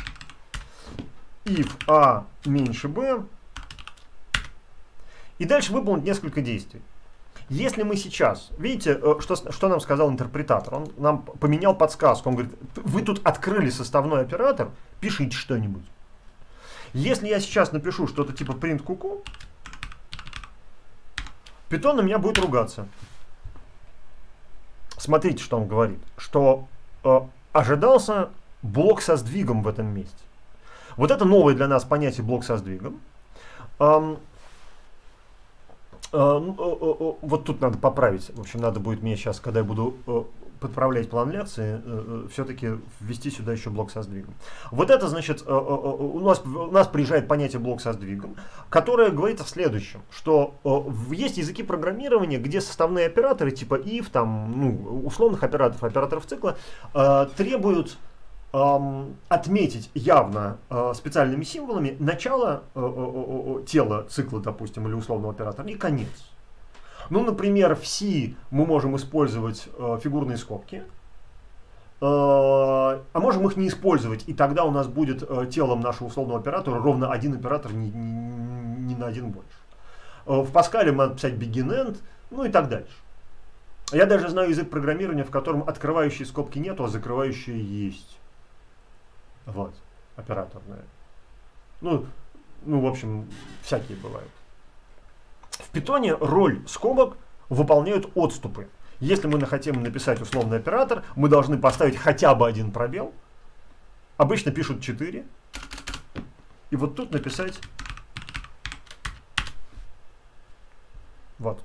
If a меньше b. И дальше выполнить несколько действий. Если мы сейчас, видите, что, что нам сказал интерпретатор? Он нам поменял подсказку. Он говорит, вы тут открыли составной оператор, пишите что-нибудь. Если я сейчас напишу что-то типа print куку, Python на меня будет ругаться. Смотрите, что он говорит. Что э, ожидался блок со сдвигом в этом месте. Вот это новое для нас понятие блок со сдвигом. Эм, Вот тут надо поправить. В общем, надо будет мне сейчас, когда я буду подправлять план лекции, все-таки ввести сюда еще блок со сдвигом. Вот это, значит, у нас, у нас приезжает понятие блок со сдвигом, которое говорит о следующем, что есть языки программирования, где составные операторы типа if, там, ну, условных операторов, операторов цикла, требуют отметить явно э, специальными символами начало э, э, э, тела цикла, допустим, или условного оператора, и конец. Ну, например, в C мы можем использовать э, фигурные скобки, э, а можем их не использовать, и тогда у нас будет э, телом нашего условного оператора ровно один оператор, не, не, не на один больше. Э, в Паскале мы надо писать begin-end, ну и так дальше. Я даже знаю язык программирования, в котором открывающие скобки нету, а закрывающие есть. Вот, операторная. Ну, ну, в общем, всякие бывают. В Python роль скобок выполняют отступы. Если мы хотим написать условный оператор, мы должны поставить хотя бы один пробел. Обычно пишут четыре. И вот тут написать вот.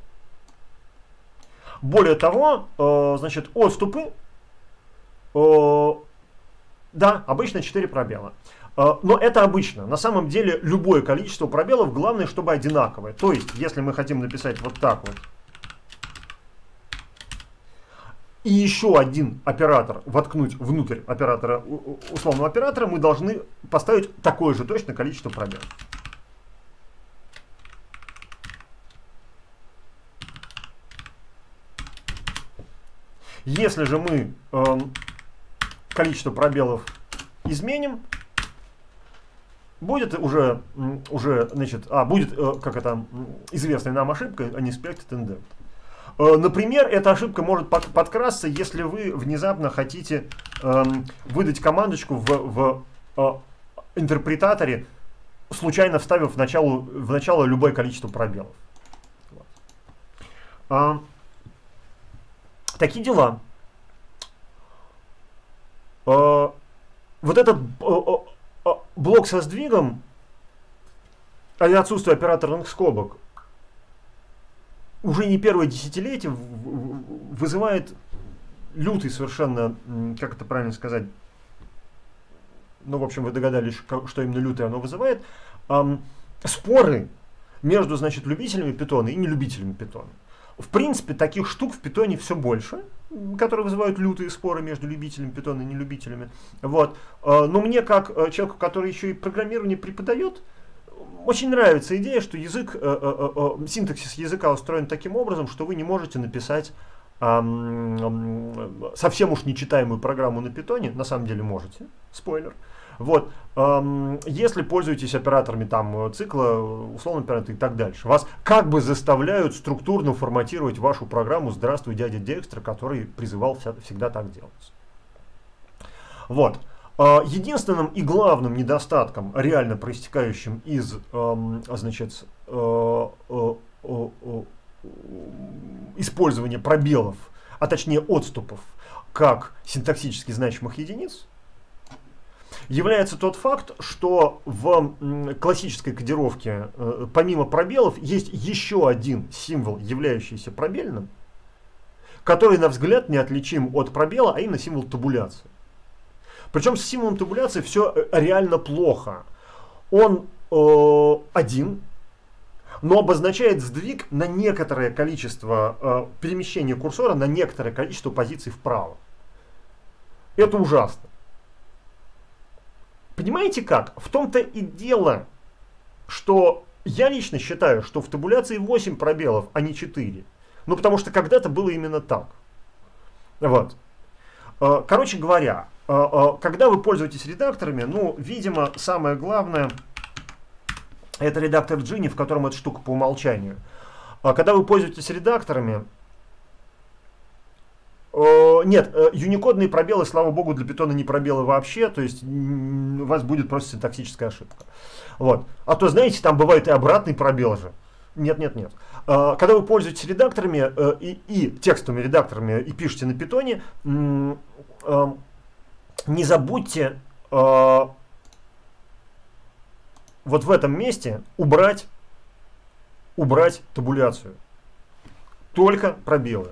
Более того, э, значит, отступы, э, да, обычно четыре пробела. Э, но это обычно. На самом деле любое количество пробелов, главное, чтобы одинаковое. То есть, если мы хотим написать вот так вот, и еще один оператор воткнуть внутрь оператора, условного оператора, мы должны поставить такое же точно количество пробелов. Если же мы э, количество пробелов изменим, будет уже, уже значит, а, будет, э, как это, известная нам ошибка, unexpected indent. Э, например, эта ошибка может под, подкрасться, если вы внезапно хотите э, выдать командочку в, в э, интерпретаторе, случайно вставив в начало, в начало любое количество пробелов. Вот. А, такие дела. А, вот этот а, а, блок со сдвигом, а отсутствие операторных скобок, уже не первое десятилетие вызывает лютый совершенно, как это правильно сказать, ну, в общем, вы догадались, что именно лютое оно вызывает, эм, споры между, значит, любителями питона и нелюбителями питона. В принципе, таких штук в питоне все больше, которые вызывают лютые споры между любителями питона и нелюбителями. Вот. Э, но мне, как э, человеку, который еще и программирование преподает, очень нравится идея, что язык, э, э, э, синтаксис языка устроен таким образом, что вы не можете написать совсем уж нечитаемую программу на питоне, на самом деле можете, спойлер. Вот, если пользуетесь операторами там цикла, условно оператор и так дальше, вас как бы заставляют структурно форматировать вашу программу «Здравствуй, дядя Декстер», который призывал всегда так делать. Вот. Единственным и главным недостатком, реально проистекающим из, значит, использования пробелов, а точнее отступов, как синтаксически значимых единиц, является тот факт, что в классической кодировке помимо пробелов есть еще один символ, являющийся пробельным, который, на взгляд, неотличим от пробела, а именно символ табуляции. Причем с символом табуляции все реально плохо. Он э, один, но обозначает сдвиг на некоторое количество, э, перемещение курсора на некоторое количество позиций вправо. Это ужасно. Понимаете как? В том-то и дело, что я лично считаю, что в табуляции восемь пробелов, а не четыре. Ну, потому что когда-то было именно так. Вот. Э, короче говоря, э, э, когда вы пользуетесь редакторами, ну, видимо, самое главное... Это редактор Джинни, в котором эта штука по умолчанию. Когда вы пользуетесь редакторами, э, нет, юникодные пробелы, слава богу, для питона не пробелы вообще, то есть у вас будет просто синтаксическая ошибка. Вот. А то, знаете, там бывает и обратный пробел же. Нет, нет, нет. Э, когда вы пользуетесь редакторами э, и, и текстовыми редакторами и пишете на питоне, э, э, не забудьте... Э, вот в этом месте убрать, убрать табуляцию. Только пробелы.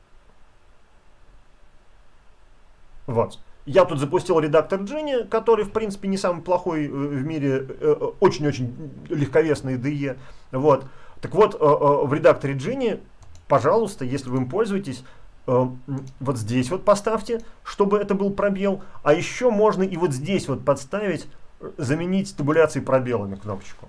Вот. Я тут запустил редактор Джинни, который, в принципе, не самый плохой в мире, очень-очень легковесный ай ди и. Вот. Так вот, в редакторе Джинни, пожалуйста, если вы им пользуетесь, вот здесь вот поставьте, чтобы это был пробел. А еще можно и вот здесь вот подставить, заменить табуляцией пробелами кнопочку.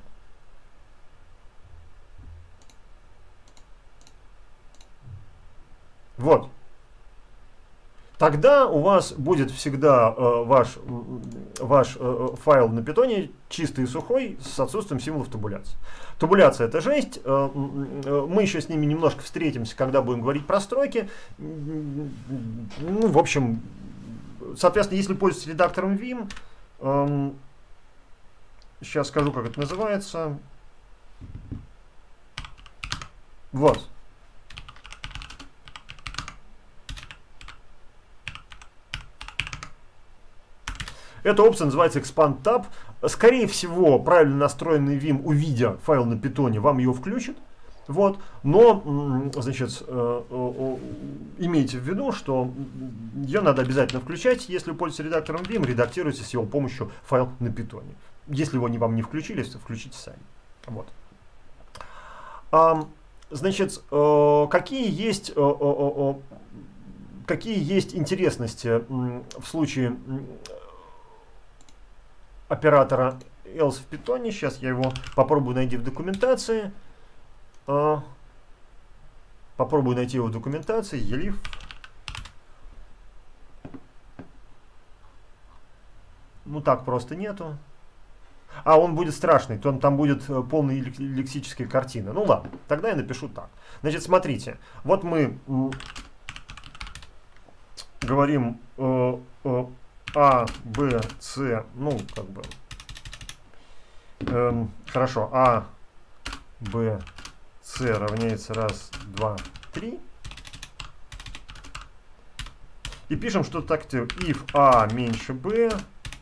Вот. Тогда у вас будет всегда э, ваш, ваш э, файл на питоне чистый и сухой с отсутствием символов табуляции. Табуляция — это жесть. Э, э, мы еще с ними немножко встретимся, когда будем говорить про строки. Ну, в общем, соответственно, если пользуетесь редактором Vim, э, сейчас скажу, как это называется. Вот. Эта опция называется Expand Tab. Скорее всего, правильно настроенный Vim, увидя файл на питоне, вам ее включит. Вот. Но, значит, имейте в виду, что ее надо обязательно включать. Если вы пользуетесь редактором Vim, редактируйте с его помощью файл на питоне. Если его не вам не включили, то включите сами. Вот. Значит, какие есть, какие есть интересности в случае оператора else в питоне? Сейчас я его попробую найти в документации. Попробую найти его в документации. elif Ну так просто нету. А он будет страшный, то он, там будет полная лексическая картина. Ну ладно, тогда я напишу так. Значит, смотрите, вот мы говорим э, э, А, Б, С, ну как бы, э, хорошо, А, Б, С равняется раз, два, три. И пишем, что так, if А меньше Б,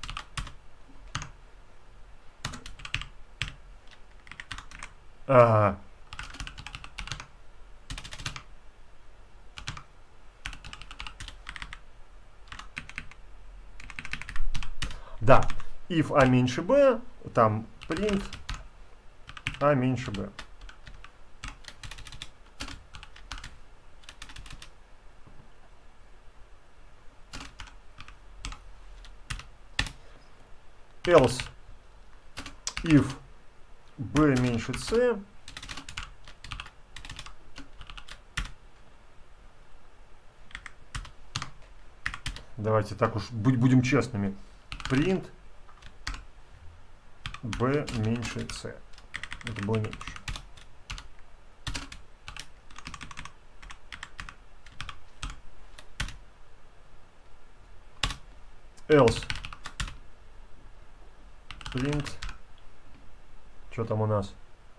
а, да, if А меньше Б, там print А меньше Б. Else if B меньше C, давайте так уж будем честными, print B меньше C. Это было меньше. Else print, что там у нас?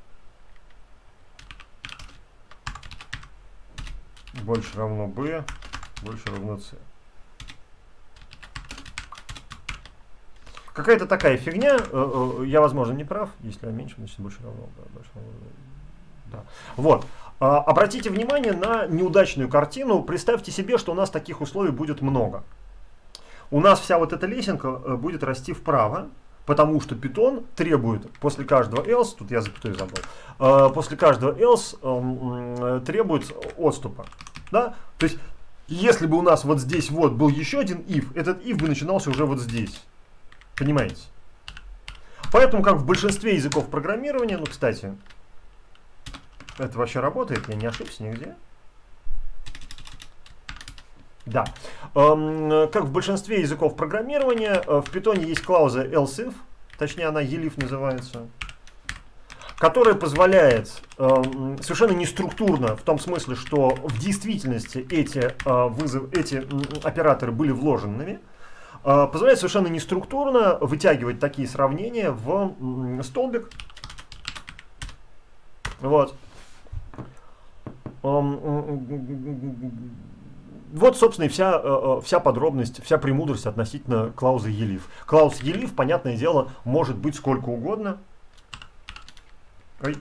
Больше равно B, больше равно C. Какая-то такая фигня, я, возможно, не прав, если я меньше, значит больше равно, да, больше равно, да. Вот, обратите внимание на неудачную картину, представьте себе, что у нас таких условий будет много. У нас вся вот эта лесенка будет расти вправо, потому что Python требует после каждого else, тут я запятую забыл, после каждого else требует отступа. Да? То есть, если бы у нас вот здесь вот был еще один if, этот if бы начинался уже вот здесь. Понимаете? Поэтому, как в большинстве языков программирования, ну, кстати, это вообще работает, я не ошибся нигде. Да. Эм, как в большинстве языков программирования, в Python есть клауза else if, точнее она elif называется, которая позволяет эм, совершенно неструктурно, в том смысле, что в действительности эти, э, вызов, эти э, операторы были вложенными, э, позволяет совершенно неструктурно вытягивать такие сравнения в э, столбик. Вот. Вот, собственно, и вся, вся подробность, вся премудрость относительно клаузы elif. Клауз elif, понятное дело, может быть сколько угодно. Ой.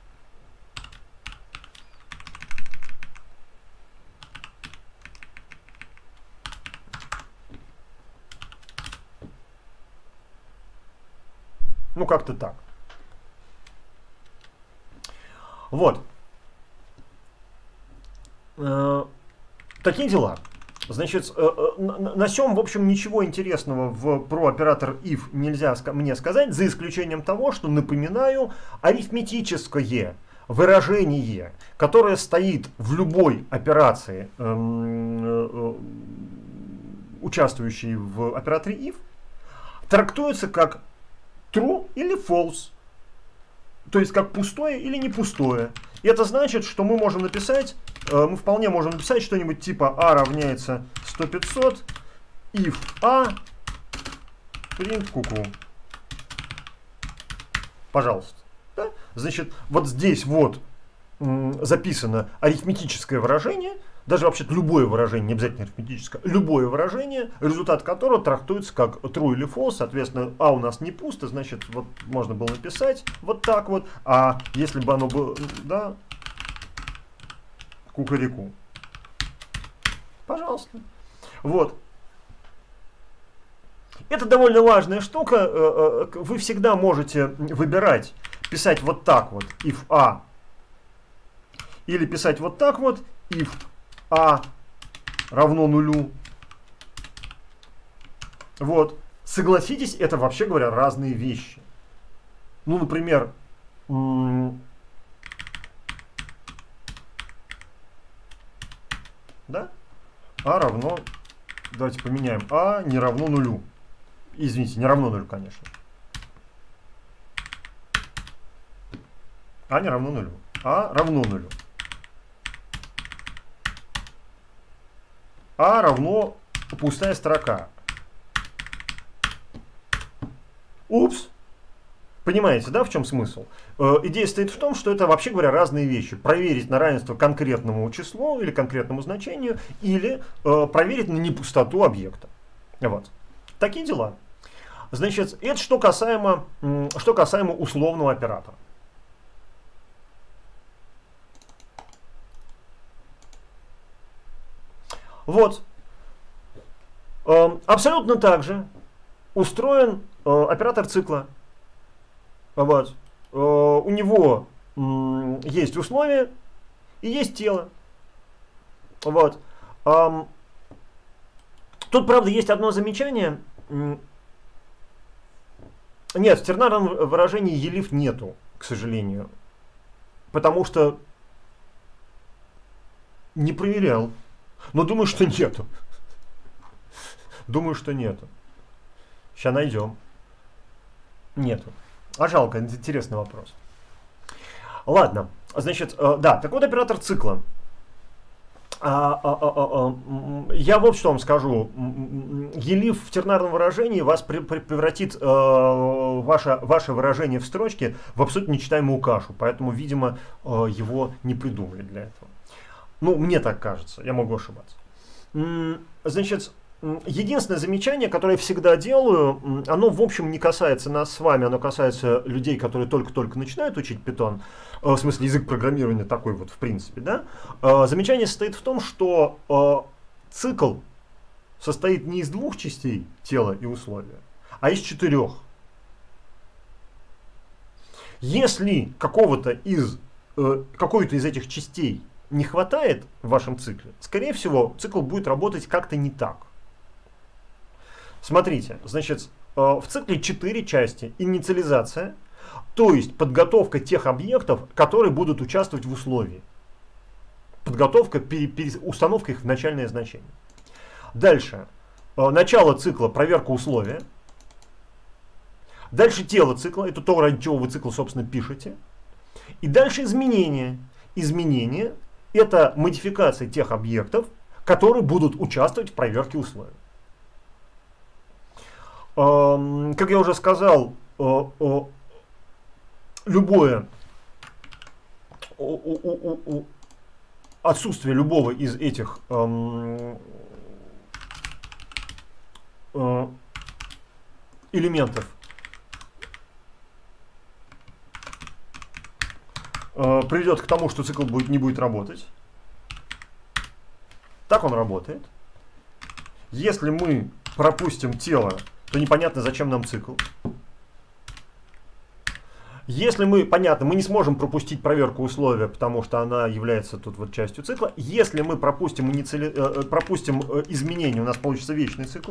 Ну, как-то так. Вот. Такие дела. Значит, на сём, в общем, ничего интересного в, про оператор if нельзя мне сказать, за исключением того, что, напоминаю, арифметическое выражение, которое стоит в любой операции, участвующей в операторе if, трактуется как true или false. То есть как пустое или не пустое. И это значит, что мы можем написать, э, мы вполне можем написать что-нибудь типа а равняется сто пятьсот, if a, print куку. Пожалуйста. Да? Значит, вот здесь вот м, записано арифметическое выражение, даже вообще-то любое выражение, не обязательно арифметическое, любое выражение, результат которого трактуется как true или false, соответственно, а у нас не пусто, значит, вот можно было написать вот так вот, а если бы оно было, да, кукареку. Пожалуйста. Вот. Это довольно важная штука, вы всегда можете выбирать, писать вот так вот, if a, или писать вот так вот, if а равно нулю. Вот. Согласитесь, это, вообще говоря, разные вещи. Ну, например, да? А равно, давайте поменяем, а не равно нулю. Извините, не равно нулю, конечно. А не равно нулю. А равно нулю. А равно пустая строка. Упс. Понимаете, да, в чем смысл? Э, идея стоит в том, что это, вообще говоря, разные вещи. Проверить на равенство конкретному числу или конкретному значению, или э, проверить на непустоту объекта. Вот. Такие дела. Значит, это что касаемо, что касаемо условного оператора. Вот. Э, абсолютно так же устроен э, оператор цикла. Вот. Э, у него м, есть условия и есть тело. Вот. Эм, тут, правда, есть одно замечание. Нет, в тернарном выражении елиф нету, к сожалению. Потому что не проверял. Но думаю, что нету. Думаю, что нету. Сейчас найдем. Нету. А жалко, интересный вопрос. Ладно, значит, э, да, так вот оператор цикла. А, а, а, а, я вот что вам скажу. Елиф в тернарном выражении вас превратит э, ваше, ваше выражение в строчке в абсолютно нечитаемую кашу. Поэтому, видимо, э, его не придумали для этого. Ну, мне так кажется, я могу ошибаться. Значит, единственное замечание, которое я всегда делаю, оно в общем не касается нас с вами, оно касается людей, которые только-только начинают учить Python, в смысле язык программирования такой вот в принципе, да. Замечание состоит в том, что цикл состоит не из двух частей, тела и условия, а из четырех. Если какого-то из, какой-то из этих частей не хватает в вашем цикле, скорее всего, цикл будет работать как-то не так. Смотрите, значит, в цикле четыре части. Инициализация, то есть подготовка тех объектов, которые будут участвовать в условии. Подготовка, пере, пере, установка их в начальное значение. Дальше, начало цикла, проверка условия. Дальше тело цикла, это то, ради чего вы цикл, собственно, пишете. И дальше изменения. Изменения — это модификация тех объектов, которые будут участвовать в проверке условий. Как я уже сказал, любое отсутствие любого из этих элементов приведет к тому, что цикл будет, не будет работать. Так он работает. Если мы пропустим тело, то непонятно, зачем нам цикл. Если мы, понятно, мы не сможем пропустить проверку условия, потому что она является тут вот частью цикла. Если мы пропустим, инициали... пропустим изменения, у нас получится вечный цикл.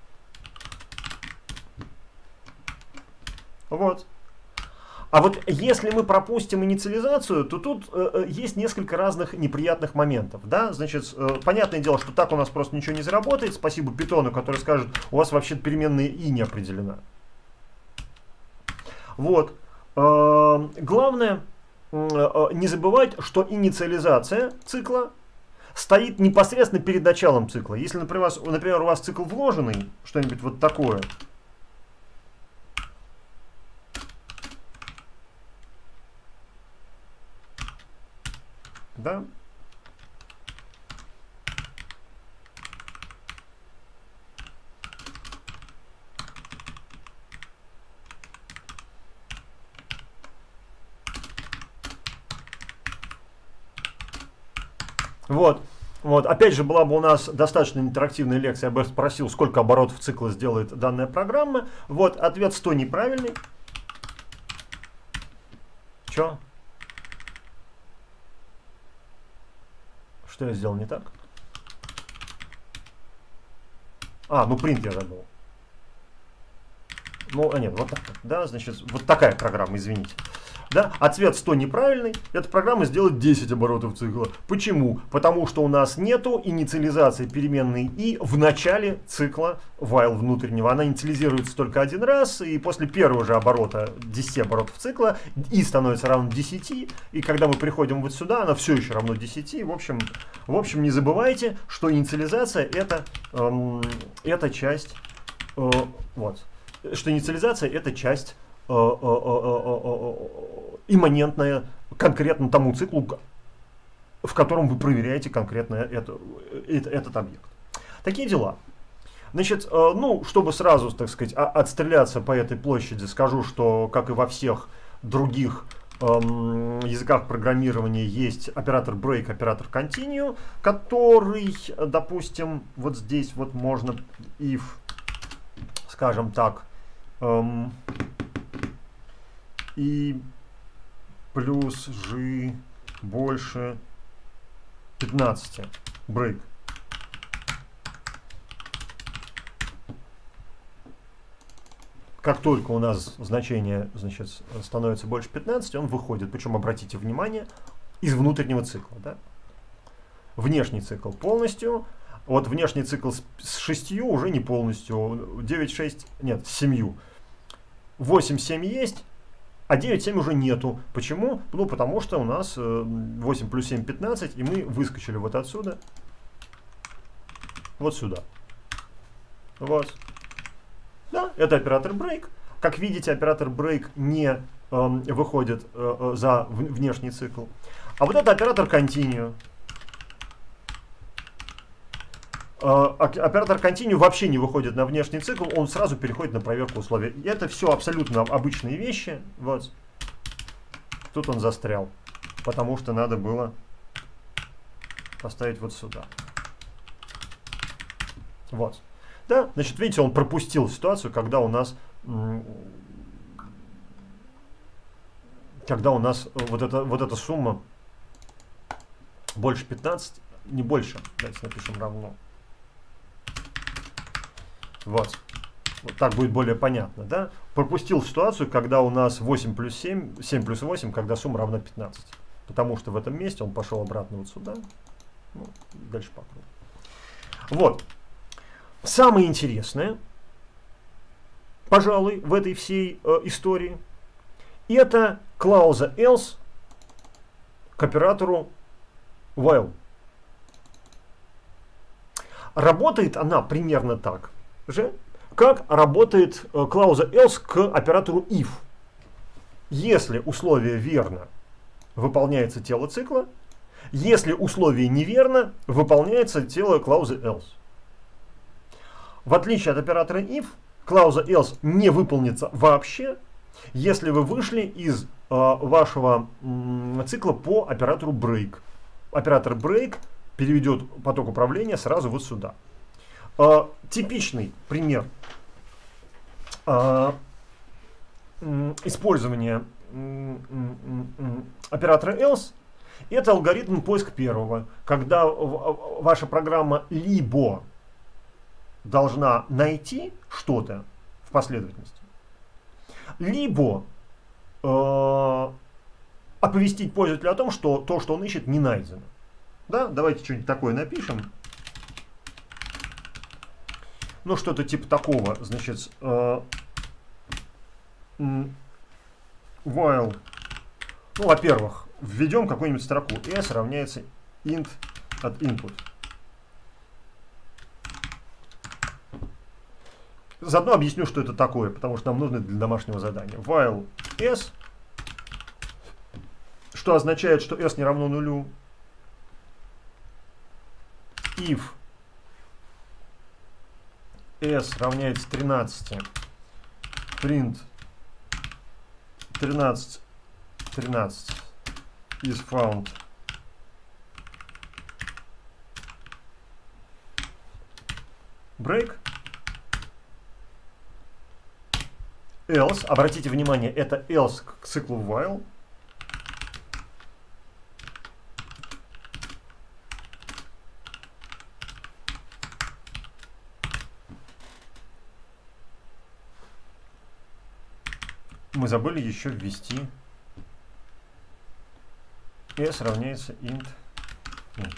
Вот. А вот если мы пропустим инициализацию, то тут э, есть несколько разных неприятных моментов. Да? Значит, э, понятное дело, что так у нас просто ничего не заработает. Спасибо Питону, который скажет, у вас вообще переменная и не определена. Вот. Э, главное э, не забывать, что инициализация цикла стоит непосредственно перед началом цикла. Если, например, например у вас цикл вложенный, что-нибудь вот такое, да? Вот. Вот. Опять же, была бы у нас достаточно интерактивная лекция, я бы спросил, сколько оборотов цикла сделает данная программа. Вот, ответ сто неправильный. Чё? Что я сделал не так? А, ну принт я забыл. Ну, а нет, вот так вот, да, значит, вот такая программа, извините. Да? А цвет сто неправильный, эта программа сделает десять оборотов цикла. Почему? Потому что у нас нету инициализации переменной и в начале цикла while внутреннего. Она инициализируется только один раз, и после первого же оборота, десяти оборотов цикла, и становится равно десяти, и когда мы приходим вот сюда, она все еще равно десяти. В общем, в общем не забывайте, что инициализация это, эм, это часть, э, вот, что инициализация это часть имманентная конкретно тому циклу, в котором вы проверяете конкретно это, это, этот объект. Такие дела. Значит, ну, чтобы сразу, так сказать, отстреляться по этой площади, скажу, что, как и во всех других эм, языках программирования, есть оператор break, оператор continue, который, допустим, вот здесь вот можно if, скажем так, эм, и плюс g больше пятнадцати. Break. Как только у нас значение, значит, становится больше пятнадцати, он выходит. Причем, обратите внимание, из внутреннего цикла. Да? Внешний цикл полностью. Вот внешний цикл с шестью уже не полностью. девять, шесть, нет, с семью. восемь, семь есть. А девять, семь уже нету. Почему? Ну, потому что у нас восемь плюс семь, пятнадцать, и мы выскочили вот отсюда, вот сюда. Вот. Да, это оператор break. Как видите, оператор break не э, выходит э, за внешний цикл. А вот это оператор continue. Оператор continue вообще не выходит на внешний цикл, он сразу переходит на проверку условий. И это все абсолютно обычные вещи. Вот. Тут он застрял, потому что надо было поставить вот сюда. Вот. Да, значит, видите, он пропустил ситуацию, когда у нас, когда у нас вот эта, вот эта сумма больше пятнадцати, не больше, давайте напишем равно. Вот. Вот так будет более понятно, да? Пропустил ситуацию, когда у нас восемь плюс семь, семь плюс восемь, когда сумма равна пятнадцати. Потому что в этом месте он пошел обратно вот сюда. Ну, дальше по кругу. Вот. Самое интересное, пожалуй, в этой всей э, истории, это клауза else к оператору while. Работает она примерно так же, как работает э, клауза else к оператору if. Если условие верно, выполняется тело цикла. Если условие неверно, выполняется тело клаузы else. В отличие от оператора if, клауза else не выполнится вообще, если вы вышли из э, вашего м, цикла по оператору break. Оператор break переведет поток управления сразу вот сюда. Э, типичный пример э, э, использования э, э, оператора else — это алгоритм поиск первого, когда ваша программа либо должна найти что-то в последовательности, либо э, оповестить пользователя о том, что то, что он ищет, не найдено. Да? Давайте что-нибудь такое напишем. Ну, что-то типа такого. Значит, э, while, ну, во-первых, введем какую-нибудь строку. S равняется int от input. Заодно объясню, что это такое, потому что нам нужно для домашнего задания. While s, что означает, что s не равно нулю. If s равняется тринадцати, print тринадцать, тринадцать is found. Break. Else, обратите внимание, это else к циклу while. мы забыли еще ввести s равняется int in.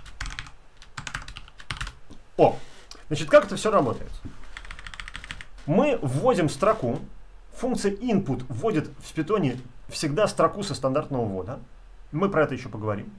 О, значит, как это все работает? Мы вводим строку, функция input вводит в питоне всегда строку со стандартного ввода. Мы про это еще поговорим.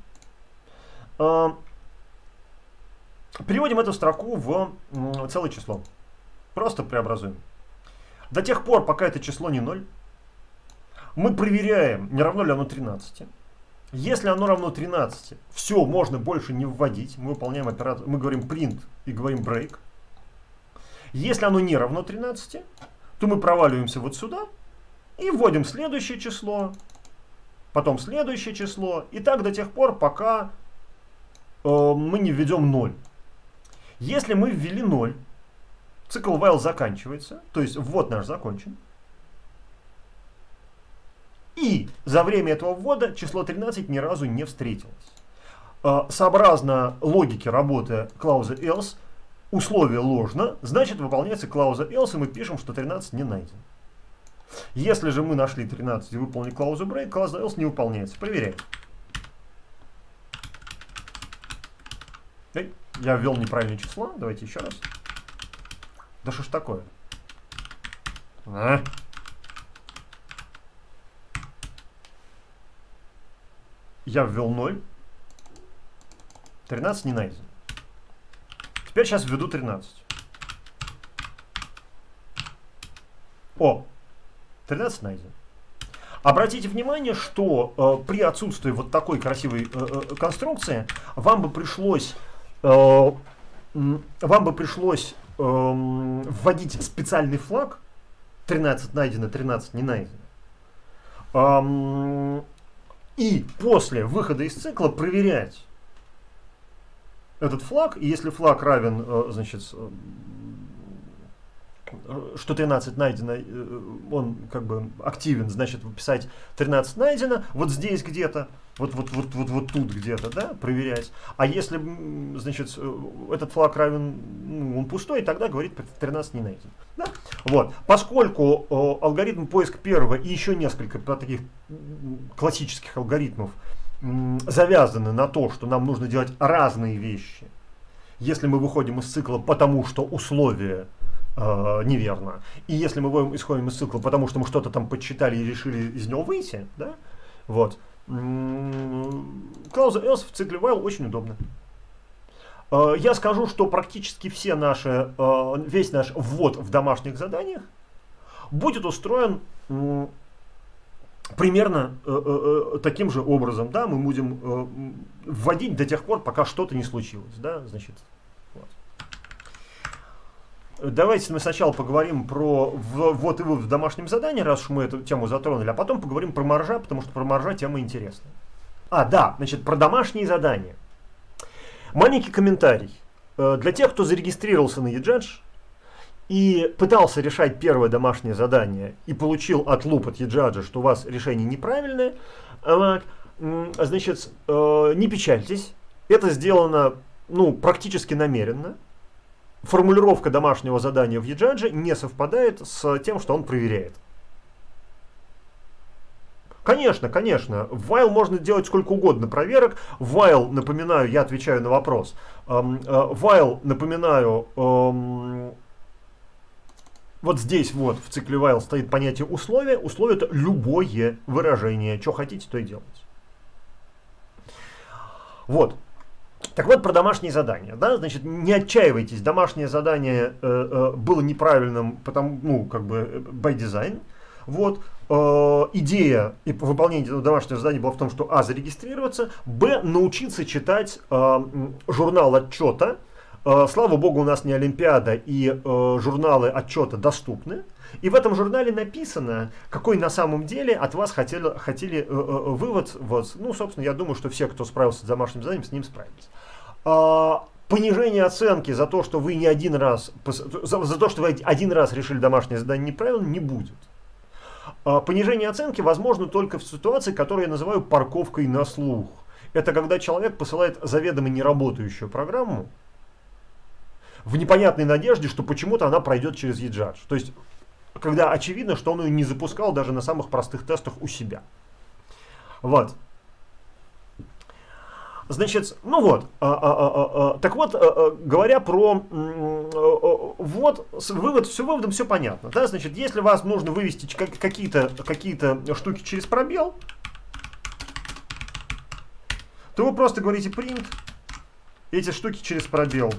Переводим эту строку в целое число. Просто преобразуем. До тех пор, пока это число не ноль, мы проверяем, не равно ли оно тринадцати. Если оно равно тринадцати, все, можно больше не вводить. Мы выполняем операцию, мы говорим print и говорим break. Если оно не равно тринадцати, то мы проваливаемся вот сюда и вводим следующее число, потом следующее число, и так до тех пор, пока э, мы не введем ноль. Если мы ввели ноль, цикл while заканчивается, то есть ввод наш закончен. И за время этого ввода число тринадцать ни разу не встретилось. Э, сообразно логике работы клаузы else, условие ложно, значит выполняется клауза else, и мы пишем, что тринадцать не найден. Если же мы нашли тринадцать и выполнили клаузу break, клауза else не выполняется. Проверяем. Эй, я ввел неправильные числа. Давайте еще раз. Да что ж такое? А? Я ввел ноль. тринадцать не найден. Теперь сейчас введу тринадцать. О, тринадцать найден. Обратите внимание, что э, при отсутствии вот такой красивой э, э, конструкции вам бы пришлось, э, вам бы пришлось э, вводить специальный флаг тринадцать найдено, тринадцать не найдено. Э, и после выхода из цикла проверять этот флаг, и если флаг равен, э, значит, что тринадцать найдено, он как бы активен, значит писать тринадцать найдено, вот здесь где-то, вот, вот, вот, вот, вот тут где-то, да, проверять. А если, значит, этот флаг равен, ну, он пустой, тогда говорит тринадцать не найдено. Да? Вот. Поскольку э, алгоритм поиск первого и еще несколько таких классических алгоритмов э, завязаны на то, что нам нужно делать разные вещи, если мы выходим из цикла, потому что условия Uh, неверно. И если мы исходим из цикла, потому что мы что-то там подсчитали и решили из него выйти, да, вот, клауза else в цикле while очень удобно. Uh, я скажу, что практически все наши, uh, весь наш ввод в домашних заданиях будет устроен um, примерно uh, uh, таким же образом, да, мы будем uh, вводить до тех пор, пока что-то не случилось, да, значит. Давайте мы сначала поговорим про ввод и вывод в домашнем задании, раз уж мы эту тему затронули, а потом поговорим про маржа, потому что про маржа тема интересная. А, да, значит, про домашние задания. Маленький комментарий. Для тех, кто зарегистрировался на eJudge и пытался решать первое домашнее задание и получил от луп от eJudge, что у вас решение неправильное, значит, не печальтесь. Это сделано, ну, практически намеренно. Формулировка домашнего задания в eJudge не совпадает с тем, что он проверяет. Конечно, конечно, в while можно делать сколько угодно проверок. В while, напоминаю, я отвечаю на вопрос. В while, напоминаю, вот здесь вот в цикле while стоит понятие условия. Условие — это любое выражение. Что хотите, то и делайте. Вот. Так вот, про домашние задания. Да? Значит, не отчаивайтесь, домашнее задание э, э, было неправильным, потому, ну, как бы, by design. Вот. Э, идея и выполнения этого домашнего задания была в том, что а, зарегистрироваться, б, научиться читать э, журнал отчета. Э, слава богу, у нас не Олимпиада, и э, журналы отчета доступны. И в этом журнале написано, какой на самом деле от вас хотели, хотели э, э, вывод. Вот. Ну, собственно, я думаю, что все, кто справился с домашним заданием, с ним справились. А, понижение оценки за то, что вы не один раз, за, за то, что вы один раз решили домашнее задание неправильно, не будет. А, понижение оценки возможно только в ситуации, которую я называю парковкой на слух. Это когда человек посылает заведомо неработающую программу в непонятной надежде, что почему-то она пройдет через eJudge. То есть когда очевидно, что он ее не запускал даже на самых простых тестах у себя. Вот. Значит, ну вот, а, а, а, а, так вот, а, а, говоря про а, а, вот, вывод, все выводом все понятно. Да? Значит, если вас нужно вывести какие-то какие-то штуки через пробел, то вы просто говорите print эти штуки через пробел.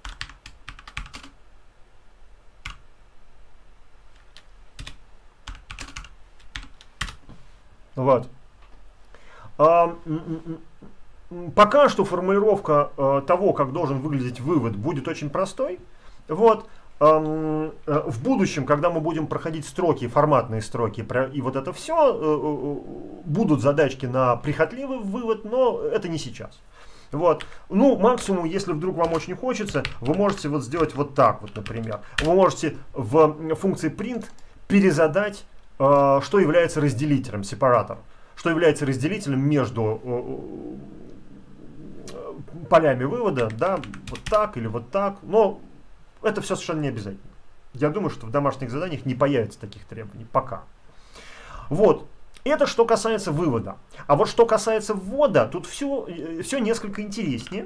Вот. А, пока что формулировка э, того, как должен выглядеть вывод, будет очень простой. Вот. Эм, э, в будущем, когда мы будем проходить строки, форматные строки, и вот это все, э, будут задачки на прихотливый вывод, но это не сейчас. Вот. Ну, максимум, если вдруг вам очень хочется, вы можете вот сделать вот так вот, например. Вы можете в функции print перезадать, э, что является разделителем, сепаратором. Что является разделителем между э, полями вывода, да, вот так или вот так. Но это все совершенно не обязательно. Я думаю, что в домашних заданиях не появится таких требований пока. Вот. Это что касается вывода. А вот что касается ввода, тут все, все несколько интереснее.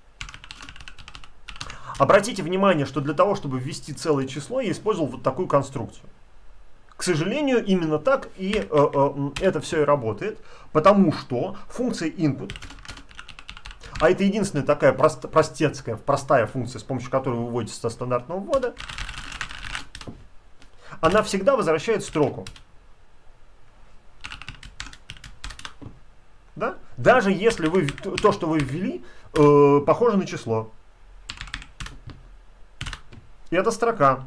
Обратите внимание, что для того, чтобы ввести целое число, я использовал вот такую конструкцию. К сожалению, именно так и э, э, это все и работает, потому что функция input, а это единственная такая прост, простецкая, простая функция, с помощью которой вы выводите со стандартного ввода, она всегда возвращает строку. Да? Даже если вы, то, что вы ввели, э, похоже на число. И это строка.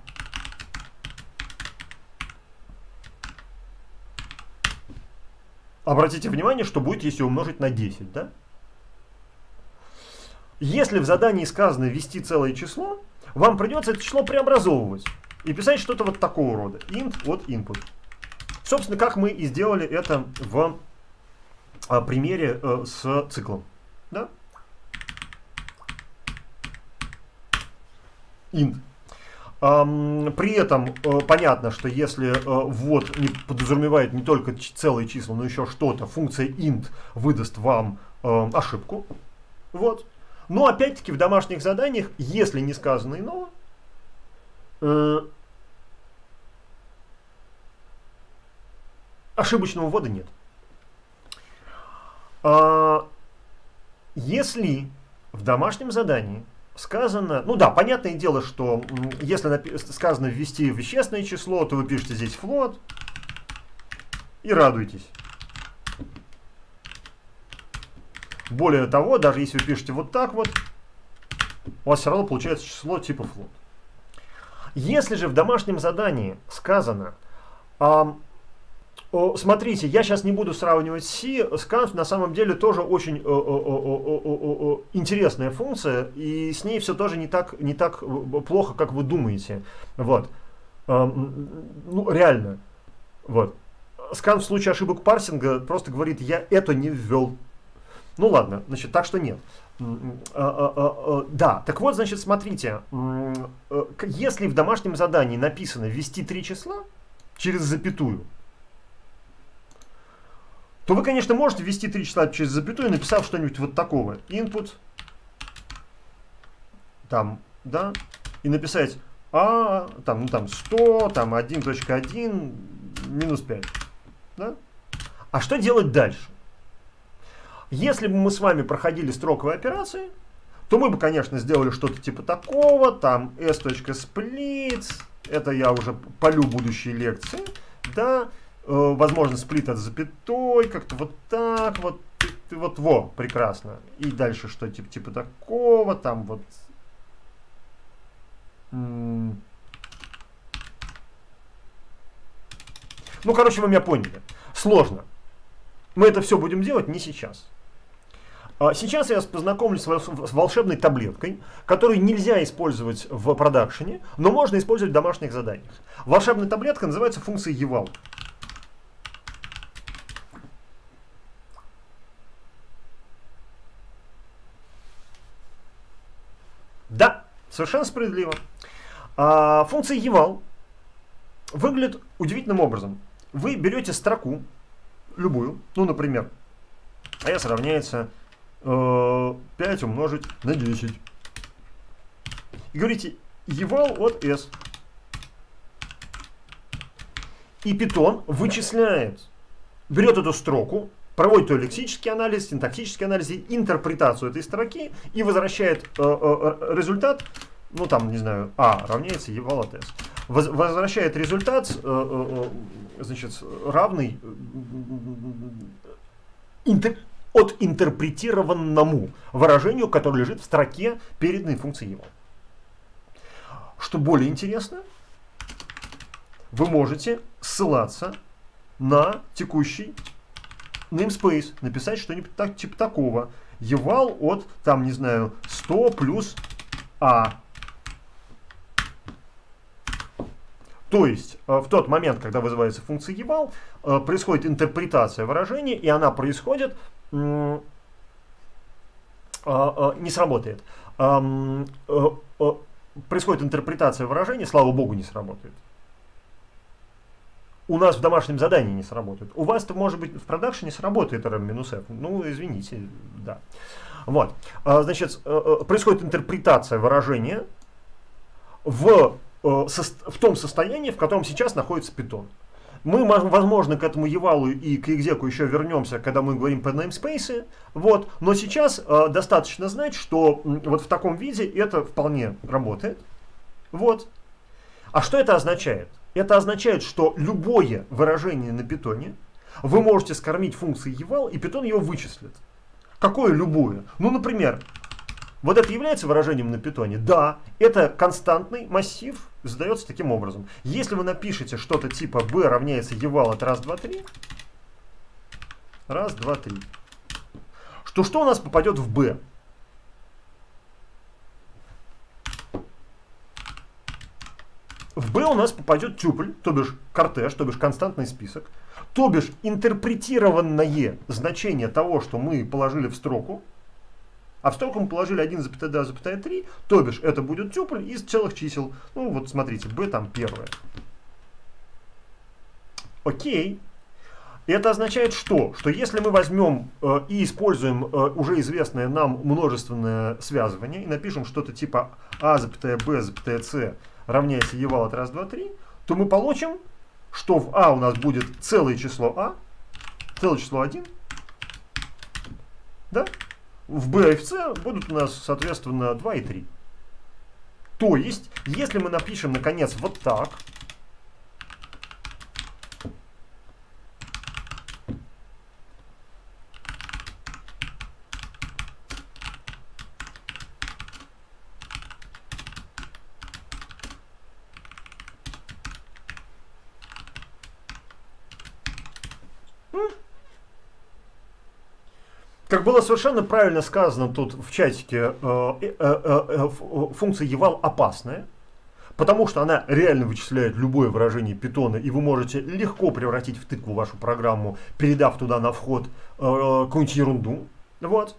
Обратите внимание, что будет, если умножить на десять. Да? Если в задании сказано ввести целое число, вам придется это число преобразовывать и писать что-то вот такого рода. Int от input. Собственно, как мы и сделали это в а, примере э, с циклом. Да? Int. При этом понятно, что если ввод подразумевает не только целые числа, но еще что-то, функция int выдаст вам ошибку. Вот. Но опять-таки в домашних заданиях, если не сказано иного, ошибочного ввода нет. Если в домашнем задании сказано, ну да, понятное дело, что если сказано ввести вещественное число, то вы пишете здесь float и радуйтесь. Более того, даже если вы пишете вот так вот, у вас все равно получается число типа float. Если же в домашнем задании сказано, а, о, смотрите, я сейчас не буду сравнивать C, scanf на самом деле тоже очень о, о, о, о, о, интересная функция, и с ней все тоже не так, не так плохо, как вы думаете. Вот. А, ну, реально. Вот. Scanf в случае ошибок парсинга просто говорит, я это не ввел. Ну ладно, значит, так что нет. Да, так вот, значит, смотрите, если в домашнем задании написано ввести три числа через запятую, то вы, конечно, можете ввести три числа через запятую, написав что-нибудь вот такого. Input, там, да, и написать а, там, ну, там сто, там один точка один, минус пять. Да? А что делать дальше? Если бы мы с вами проходили строковые операции, то мы бы, конечно, сделали что-то типа такого, там s.split, это я уже полю будущие лекции, да, э, возможно, сплит от запятой, как-то вот так, вот, вот, во, прекрасно. И дальше что типа, типа такого, там вот. Ну, короче, вы меня поняли. Сложно. Мы это все будем делать не сейчас. Сейчас я вас познакомлю с волшебной таблеткой, которую нельзя использовать в продакшене, но можно использовать в домашних заданиях. Волшебная таблетка называется функцией eval. Да, совершенно справедливо. Функция eval выглядит удивительным образом. Вы берете строку, любую, ну, например, s равняется э, пять умножить на десять. И говорите eval от s. И Python вычисляет, берет эту строку, проводит ее лексический анализ, синтаксический анализ, интерпретацию этой строки и возвращает э, э, результат, ну там, не знаю, a равняется eval от s. Воз, возвращает результат, э, э, значит, равный интер, от интерпретированному выражению, которое лежит в строке переданной функции eval. Что более интересно, вы можете ссылаться на текущий namespace, написать что-нибудь так, типа такого. Eval от, там, не знаю, сто плюс a. То есть, в тот момент, когда вызывается функция eval, происходит интерпретация выражения, и она происходит, не сработает. Происходит интерпретация выражения, слава богу, не сработает. У нас в домашнем задании не сработает. У вас-то, может быть, в продакшене сработает rm-f. Ну, извините, да. Вот. Значит, происходит интерпретация выражения в, в том состоянии, в котором сейчас находится Python. Мы, возможно, к этому eval и к exec еще вернемся, когда мы говорим по namespace. Вот. Но сейчас э, достаточно знать, что вот в таком виде это вполне работает. Вот. А что это означает? Это означает, что любое выражение на питоне вы можете скормить функцией eval, и Python его вычислит. Какое любое? Ну, например, вот это является выражением на питоне? Да, это константный массив, задается таким образом. Если вы напишете что-то типа b равняется eval от раз, два, три, раз, два, три, что что у нас попадет в b? В b у нас попадет тюпль, то бишь кортеж, то бишь константный список, то бишь интерпретированное значение того, что мы положили в строку. А в строку мы положили один, два, три, то бишь это будет тюпль из целых чисел. Ну вот смотрите, b там первое. Окей. Это означает что? Что если мы возьмем э, и используем э, уже известное нам множественное связывание и напишем что-то типа a, b, c равняется eval от раз, два, три, то мы получим, что в a у нас будет целое число a, целое число один, да? В b и в c будут у нас, соответственно, два и три. То есть, если мы напишем, наконец, вот так, как было совершенно правильно сказано тут в чатике, э, э, э, функция eval опасная, потому что она реально вычисляет любое выражение питона, и вы можете легко превратить в тыкву вашу программу, передав туда на вход э, какую-нибудь ерунду. Вот.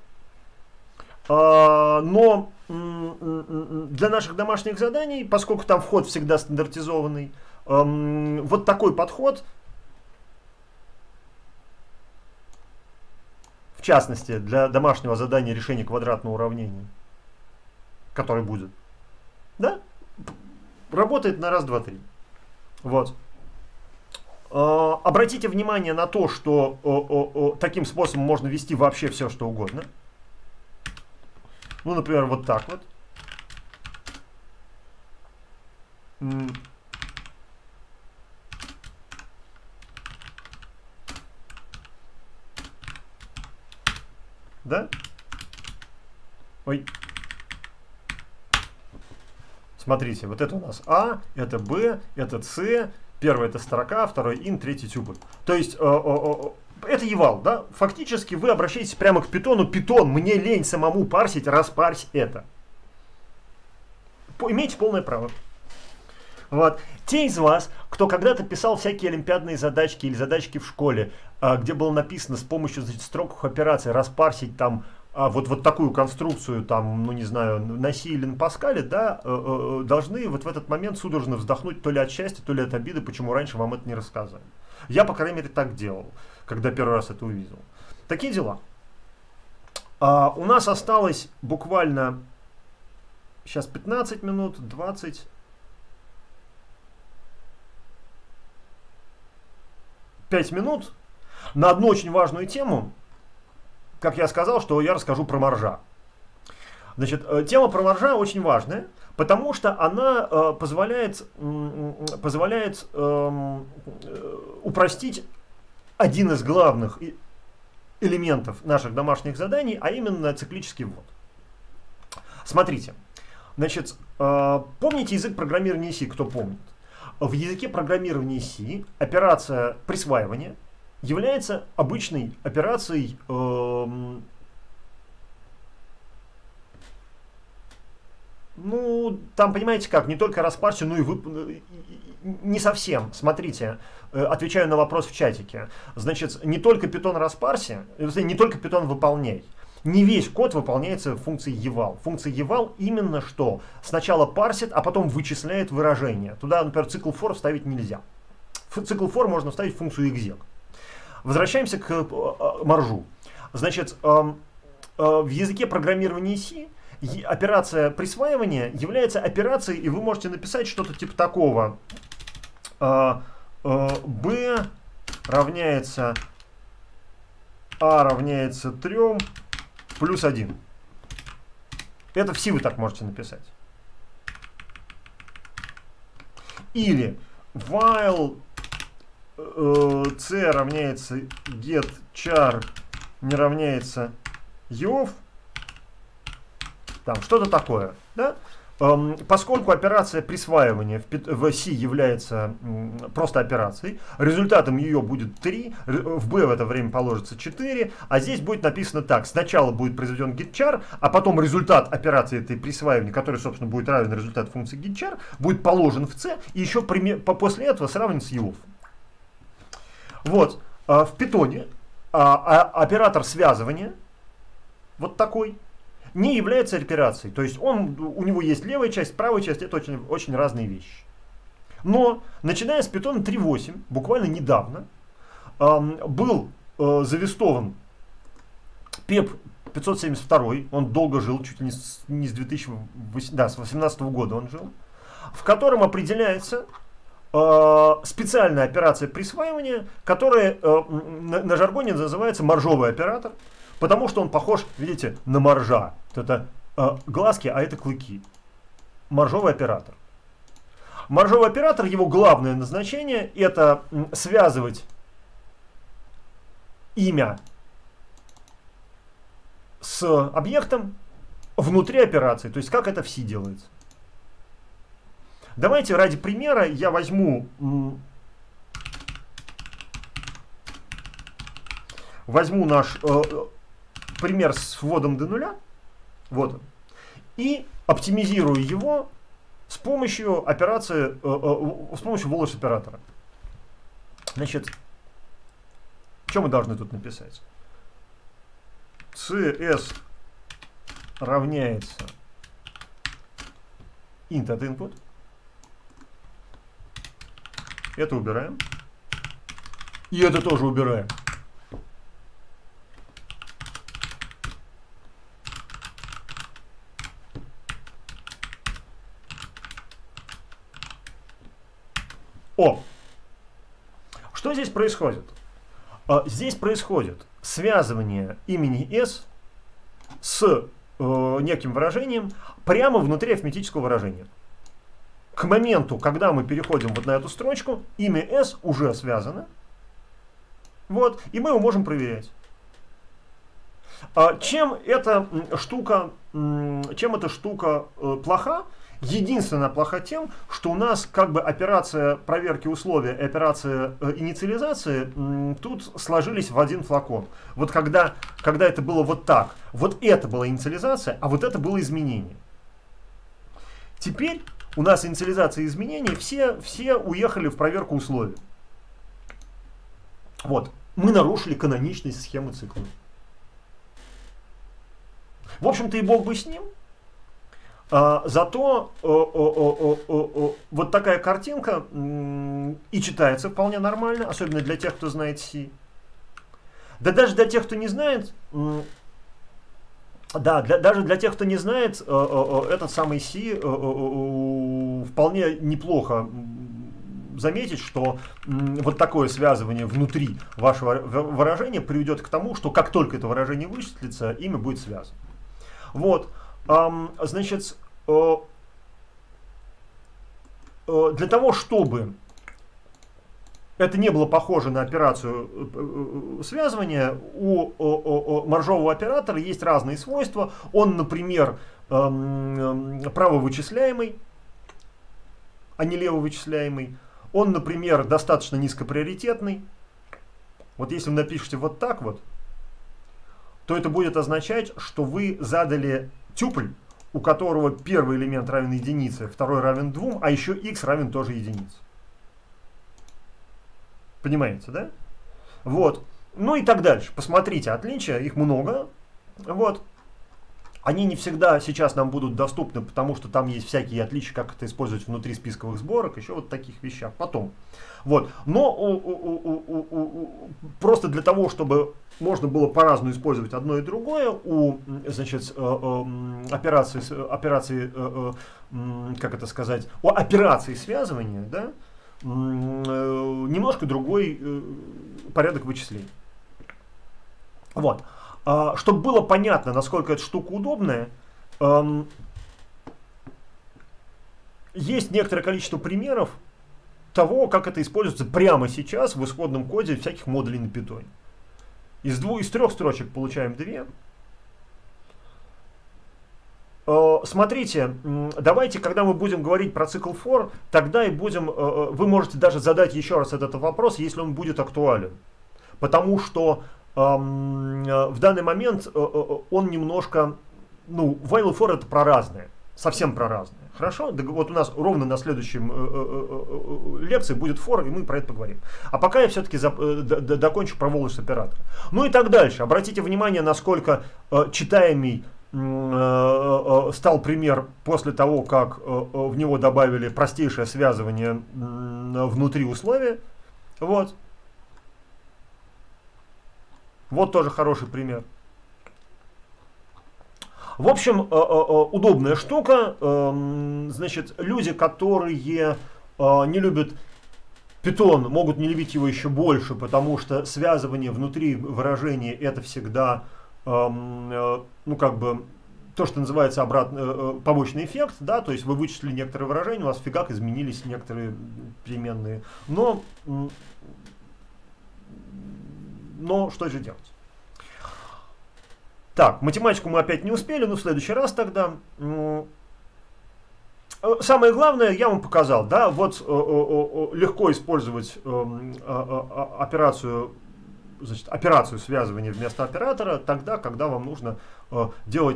А, но для наших домашних заданий, поскольку там вход всегда стандартизованный, э, вот такой подход, в частности, для домашнего задания решения квадратного уравнения, который будет, да, работает на раз, два, три. Вот. Обратите внимание на то, что о, о, о, таким способом можно вести вообще все, что угодно. Ну, например, вот так вот. Да? Ой. Смотрите, вот это у нас А, это Б, это С, первое это строка, второй int, третий тюпль. То есть, э, э, э, это eval, да? Фактически вы обращаетесь прямо к питону. Питон, мне лень самому парсить, распарсь это. Имеете полное право. Вот. Те из вас, кто когда-то писал всякие олимпиадные задачки или задачки в школе, где было написано с помощью, значит, строковых операций распарсить там а вот, вот такую конструкцию, там, ну не знаю, на Си или на Паскале, да, э, э, должны вот в этот момент судорожно вздохнуть то ли от счастья, то ли от обиды, почему раньше вам это не рассказали. Я, по крайней мере, так делал, когда первый раз это увидел. Такие дела. А, у нас осталось буквально сейчас пятнадцать минут, двадцать. пять минут на одну очень важную тему. Как я сказал, что я расскажу про моржа. Значит, тема про моржа очень важная, потому что она э, позволяет, э, позволяет э, упростить один из главных элементов наших домашних заданий, а именно циклический ввод. Смотрите, значит, э, помните язык программирования Си, кто помнит? В языке программирования Си операция присваивания является обычной операцией, э, ну, там, понимаете как, не только распарсию, но и вы, не совсем. Смотрите, отвечаю на вопрос в чатике. Значит, не только Python распарси, не только Python выполняй. Не весь код выполняется функцией eval. Функция eval именно что? Сначала парсит, а потом вычисляет выражение. Туда, например, цикл for вставить нельзя. В цикл for можно вставить функцию exec. Возвращаемся к моржу. Значит, в языке программирования Си операция присваивания является операцией, и вы можете написать что-то типа такого. B равняется A равняется трем плюс один. Это в Си вы так можете написать. Или while э, c равняется get char не равняется eof, там что-то такое, да? Эм, поскольку операция присваивания в, в Си является м, просто операцией, результатом ее будет три, в B в это время положится четыре, а здесь будет написано так: сначала будет произведен getChar, а потом результат операции этой присваивания, который, собственно, будет равен результату функции getChar, будет положен в C, и еще после этого сравнен с eof. Вот, в Python оператор связывания, вот такой, не является операцией. То есть он, у него есть левая часть, правая часть, это очень, очень разные вещи. Но, начиная с Python три точка восемь, буквально недавно, эм, был э, завестован пеп пятьсот семьдесят два, он долго жил, чуть ли не с, не с две тысячи восемнадцатого, да, с восемнадцатого года он жил, в котором определяется э, специальная операция присваивания, которая э, на, на жаргоне называется моржовый оператор. Потому что он похож, видите, на моржа. Это э, глазки, а это клыки. Моржовый оператор. Моржовый оператор, его главное назначение — это связывать имя с объектом внутри операции. То есть как это в Си делается. Давайте ради примера я возьму... Возьму наш... Э, пример с вводом до нуля, вот он, и оптимизирую его с помощью операции, э, э, с помощью волос оператора. Значит, что мы должны тут написать? cs равняется int от input. Это убираем. И это тоже убираем. О! Что здесь происходит? Здесь происходит связывание имени S с э, неким выражением прямо внутри арифметического выражения. К моменту, когда мы переходим вот на эту строчку, имя S уже связано. Вот, и мы его можем проверять. Чем эта штука, чем эта штука э, плоха? Единственная плоха тем, что у нас как бы операция проверки условия и операция э, инициализации м, тут сложились в один флакон. Вот когда, когда это было вот так, вот это была инициализация, а вот это было изменение. Теперь у нас инициализация и изменения, все, все уехали в проверку условий. Вот, мы нарушили каноничность схемы цикла. В общем-то, и бог бы с ним. А, зато о, о, о, о, о, вот такая картинка и читается вполне нормально, особенно для тех, кто знает C. Да даже для тех, кто не знает, да, для, даже для тех, кто не знает, этот самый C вполне неплохо заметить, что вот такое связывание внутри вашего выражения приведет к тому, что как только это выражение вычислится, имя будет связано. Вот, значит, для того, чтобы это не было похоже на операцию связывания, у маржового оператора есть разные свойства. Он, например, правовычисляемый, а не левовычисляемый. Он, например, достаточно низкоприоритетный. Вот если вы напишете вот так вот, то это будет означать, что вы задали тюпль, у которого первый элемент равен единице, второй равен двум, а еще x равен тоже единице. Понимаете, да? Вот. Ну и так дальше. Посмотрите, отличия, их много. Вот. Они не всегда сейчас нам будут доступны, потому что там есть всякие отличия, как это использовать внутри списковых сборок, еще вот таких вещах. Потом. Вот. Но у, у, у, у, просто для того, чтобы можно было по-разному использовать одно и другое, у, значит, операции, операции, как это сказать, у операции связывания, да, немножко другой порядок вычислений. Вот. Чтобы было понятно, насколько эта штука удобная, есть некоторое количество примеров того, как это используется прямо сейчас в исходном коде всяких модулей на питоне. Из, двух, из трех строчек получаем две. Смотрите, давайте, когда мы будем говорить про цикл for, тогда и будем, вы можете даже задать еще раз этот вопрос, если он будет актуален. Потому что в данный момент он немножко, ну, while и for это про разное, совсем про разное. Хорошо? Вот у нас ровно на следующем лекции будет for, и мы про это поговорим. А пока я все-таки докончу про волос оператора. Ну и так дальше. Обратите внимание, насколько читаемый стал пример после того, как в него добавили простейшее связывание внутри условия. Вот. Вот тоже хороший пример. В общем, удобная штука. Значит, люди, которые не любят Python, могут не любить его еще больше, потому что связывание внутри выражения это всегда, ну как бы, то, что называется обратно, побочный эффект, да, то есть вы вычислили некоторые выражения, у вас фигак изменились некоторые переменные. Но, но что же делать? Так, математику мы опять не успели, но в следующий раз тогда. Самое главное я вам показал, да, вот легко использовать операцию, значит, операцию связывания вместо оператора тогда, когда вам нужно делать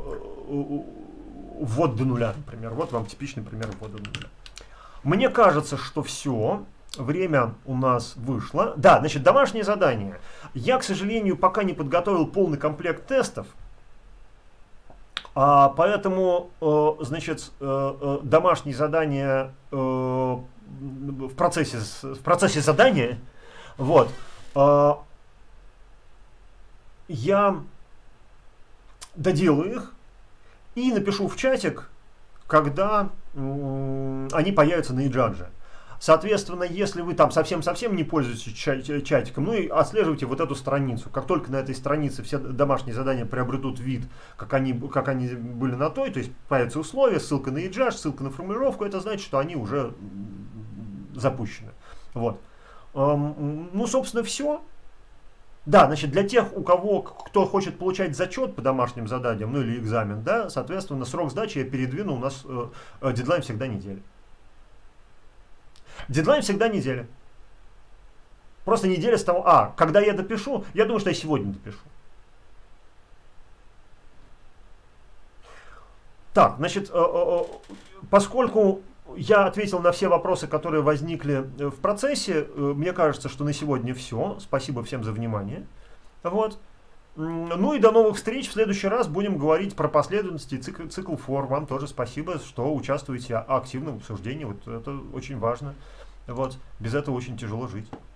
ввод до нуля, например. Вот вам типичный пример ввода до нуля. Мне кажется, что все. Время у нас вышло. Да, значит, домашнее задание. Я, к сожалению, пока не подготовил полный комплект тестов. А, поэтому, э, значит, э, домашние задания э, в, процессе, в процессе задания. Вот. Э, я доделаю их и напишу в чатик, когда э, они появятся на eJudge. Соответственно, если вы там совсем-совсем не пользуетесь чатиком, ну и отслеживайте вот эту страницу. Как только на этой странице все домашние задания приобретут вид, как они, как они были на той, то есть появятся условия, ссылка на eJudge, ссылка на формулировку, это значит, что они уже запущены. Вот. Ну, собственно, все. Да, значит, для тех, у кого, кто хочет получать зачет по домашним заданиям, ну или экзамен, да, соответственно, срок сдачи я передвину, у нас э, дедлайн всегда неделя. Дедлайн всегда неделя. Просто неделя с того... А, когда я допишу, я думаю, что я сегодня допишу. Так, значит, поскольку я ответил на все вопросы, которые возникли в процессе, мне кажется, что на сегодня все. Спасибо всем за внимание. Вот. Ну и до новых встреч. В следующий раз будем говорить про последовательности и цикл, цикл фор. Вам тоже спасибо, что участвуете активно в обсуждении. Вот это очень важно. Вот. Без этого очень тяжело жить.